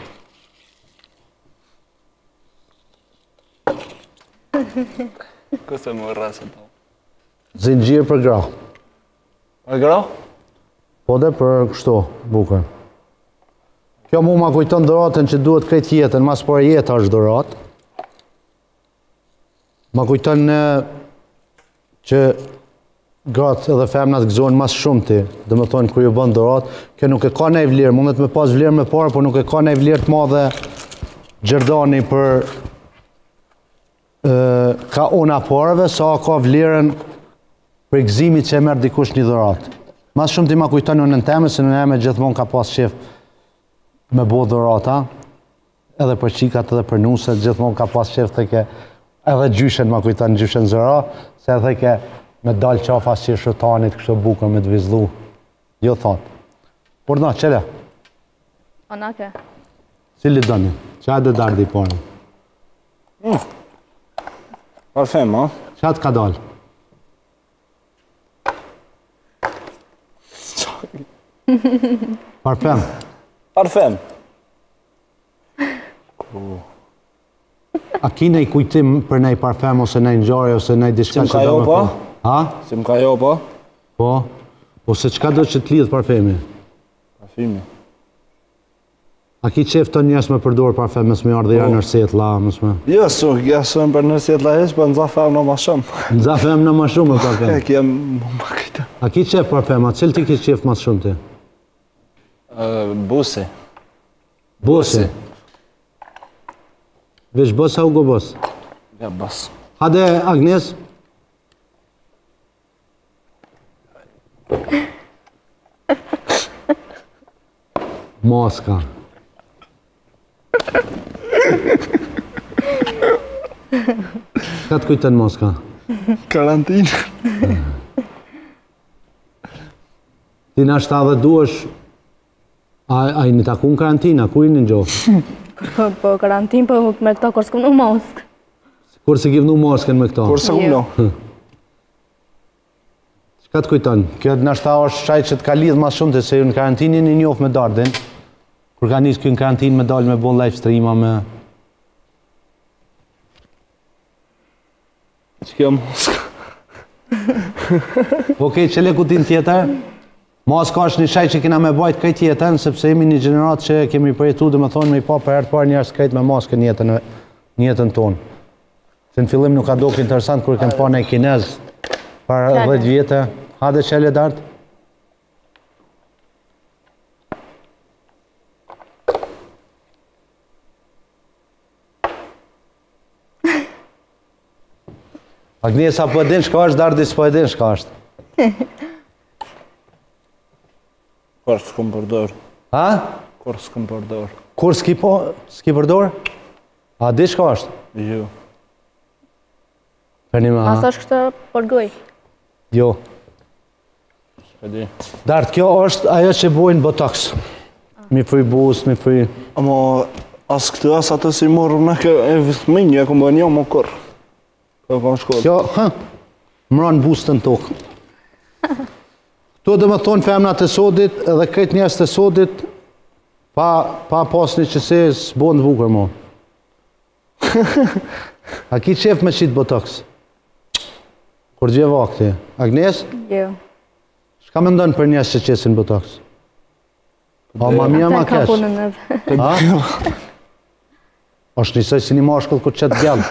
Këse më rrasë to?
Zinxhir për gra.
Për gra?
Po dhe për kështu, bukër. Kjo mu ma kujton dhuratën që duhet krejt jetën, mas për jetë është dhurat. Ma kujton në që gratë edhe femnat gëzojnë mas shumë ti, dhe më thonë kër ju bënë dhurat, kjo nuk e ka nej vlerë, mundet me pas vlerë me parë, por nuk e ka nej vlerë të madhe Gjerdani për ka ona parëve, sa ka vlerën për gëzimit që e merë dikush një dhurat. Mas shumë ti ma kujton në në teme, se në eme gjithmonë ka pas qef me bo dhurata, edhe për qikat edhe për nuset, gjithmonë ka pas qef të ke, edhe gjyshen ma kujton gjyshen zëra, se edhe ke me dalë qafas që shëtanit kështë bukër me të vizlu. Jo thotë. Por na, qële?
Onake.
Cili doni? Qa dhe Dardi porën?
Parfem, ha?
Qa të ka dalë? Parfem?
Parfem.
A ki nej kujtim për nej parfem, ose nej ngjarje, ose nej diçka
që do me po?
Ha?
Si më ka jo, po?
Po? Ose qka do që t'lidh parfemi?
Parfemi.
A ki qef të njës me përdor parfem, mësë me ardhe janë nërset la, mësë me...
Jo, su, ja su për nërset la heq, për në zafem në ma shumë.
Në zafem në ma shumë e parfem?
E, kjem më më këta.
A ki qef parfem, a cilë ti ki qef mas shumë ti?
Busi.
Busi? Vesh bos a u go bos?
Ja, bos.
Hade, Agnes? Moska. Ka të kujten Moska?
Karantinë.
Ti në ashtë dhe duesh, a i në taku në karantina, ku i në gjohë?
Po karantinë, po me këto kur s'kum në Moskë.
Kur se givnu Moskën me këto?
Kur se unë.
Ka të kujton? Kjo në ashtë është qaj që të ka lidhë ma shumë të se ju në karantinin i njofë me Dardin, kur ka njësë kjo në karantin me dalë me bon live streama me...
Që kjo Moskë?
Okej, qële kutin tjetër? Moska është një qaj që kina me bajt këtë jetën, sepse jemi një gjenerat që kemi përjetu dhe me thonë me i pa për herë të parë njerës këtë me Moskën jetën, jetën tonë. Se në fillim nuk ka doke interesant kur kem pa në i kinez për dhjetë vjetë. Hade qële Dart? Agnesa po edhin shka është, Dardi s'po edhin shka është.
Kur s'kum përdor.
Ha?
Kur s'kum përdor.
Kur s'ki po, s'ki përdor? A di shka është?
Jo.
Për një ma, ha?
Asa është kështë për goj.
Jo.
S'pedi.
Dart, kjo është ajo që bojnë botox. Mi fri bus, mi fri...
Amo, as këtë as atë si morëm në ke e vëthminjë, e këmë bënë jo më kur. Kjo kam shkollë.
Kjo, hë, mëron bustën tokë. Tu dhe më thonë femnat e sodit edhe këtë njerëz të sodit pa, pa pas një qëse s'bon të bukur mo. A ki qef me qitë botox? Kur gje vakti? Agnes?
Jo.
Shka me ndonë për njerëz që qesin botox? A ma mija ma kesh? Ha? Është njësoj si një mashkull kur qëtë gjallë.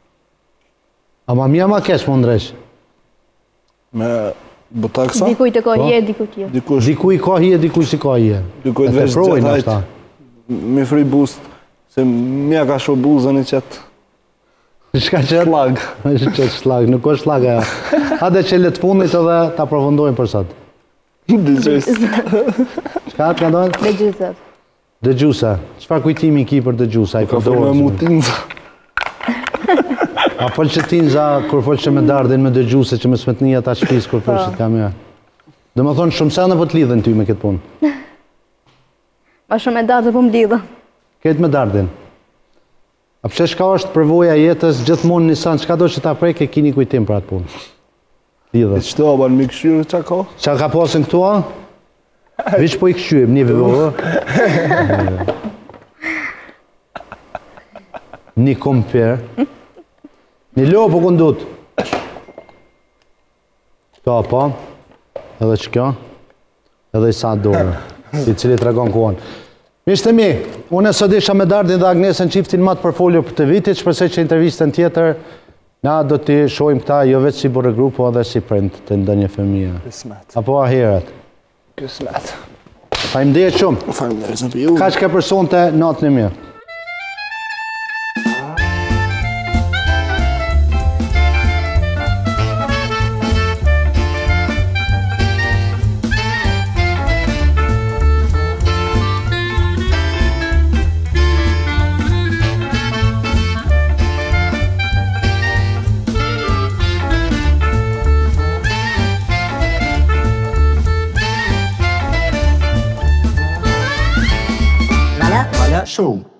A ma mija ma kesh më ndresh?
Me botoxa?
Dikuj të ka hije, dikuj tjo.
Dikuj ka hije, dikuj si ka hije.
Dikuj të veç gjithajt. Mi fri boost, se mja ka shu buzën i qëtë.
Shka qëtë?
Shlag.
Qëtë shlag, nuk është shlag aja. Hade që letë fundit edhe ta aprofundojmë për sot.
Dëgjus.
Shka të ka dojnë?
Dëgjusat.
Dëgjusa. Qëfar kujtimi ki për dëgjusa?
Ka për me mu tinza.
A folë që tinza, kur folë që me Dardin me dëgjuse, që me smetnija ta shpis, kur folë që t'kam ja. Dhe më thonë, shumë sene po t'lidhen ty me këtë punë.
Ma shumë me Dardin po m'lidhen.
Këtë me Dardin. A pëse shka është përvoja jetës, gjithmonë një sanë, qka do që ta prejke, kini kujtim për atë punë. Lidhen.
E qëto, aban mi këshyrë qa ka?
Qa ka pasin këtu, a? Vish po i këshyëm, një vivovë. Një komper. Një lo po këndut. Ka pa. Edhe që kjo. Edhe i sa dorë. I cili të regon kuon. Mishtë mi, unë e sot isha me Dardin dhe Agnesën qiftin matë portfolio për të vitit, shpresoj që intervistën tjetër, na do t'i shojmë këta jo vetë si bore grupo edhe si print të ndonjë fëmija.
Kësmet.
Apo ahiret.
Kësmet.
Faleminderit shumë.
Faleminderit shumë për ju.
Ka që ke personte natën e mirë.
ValaMalaShow.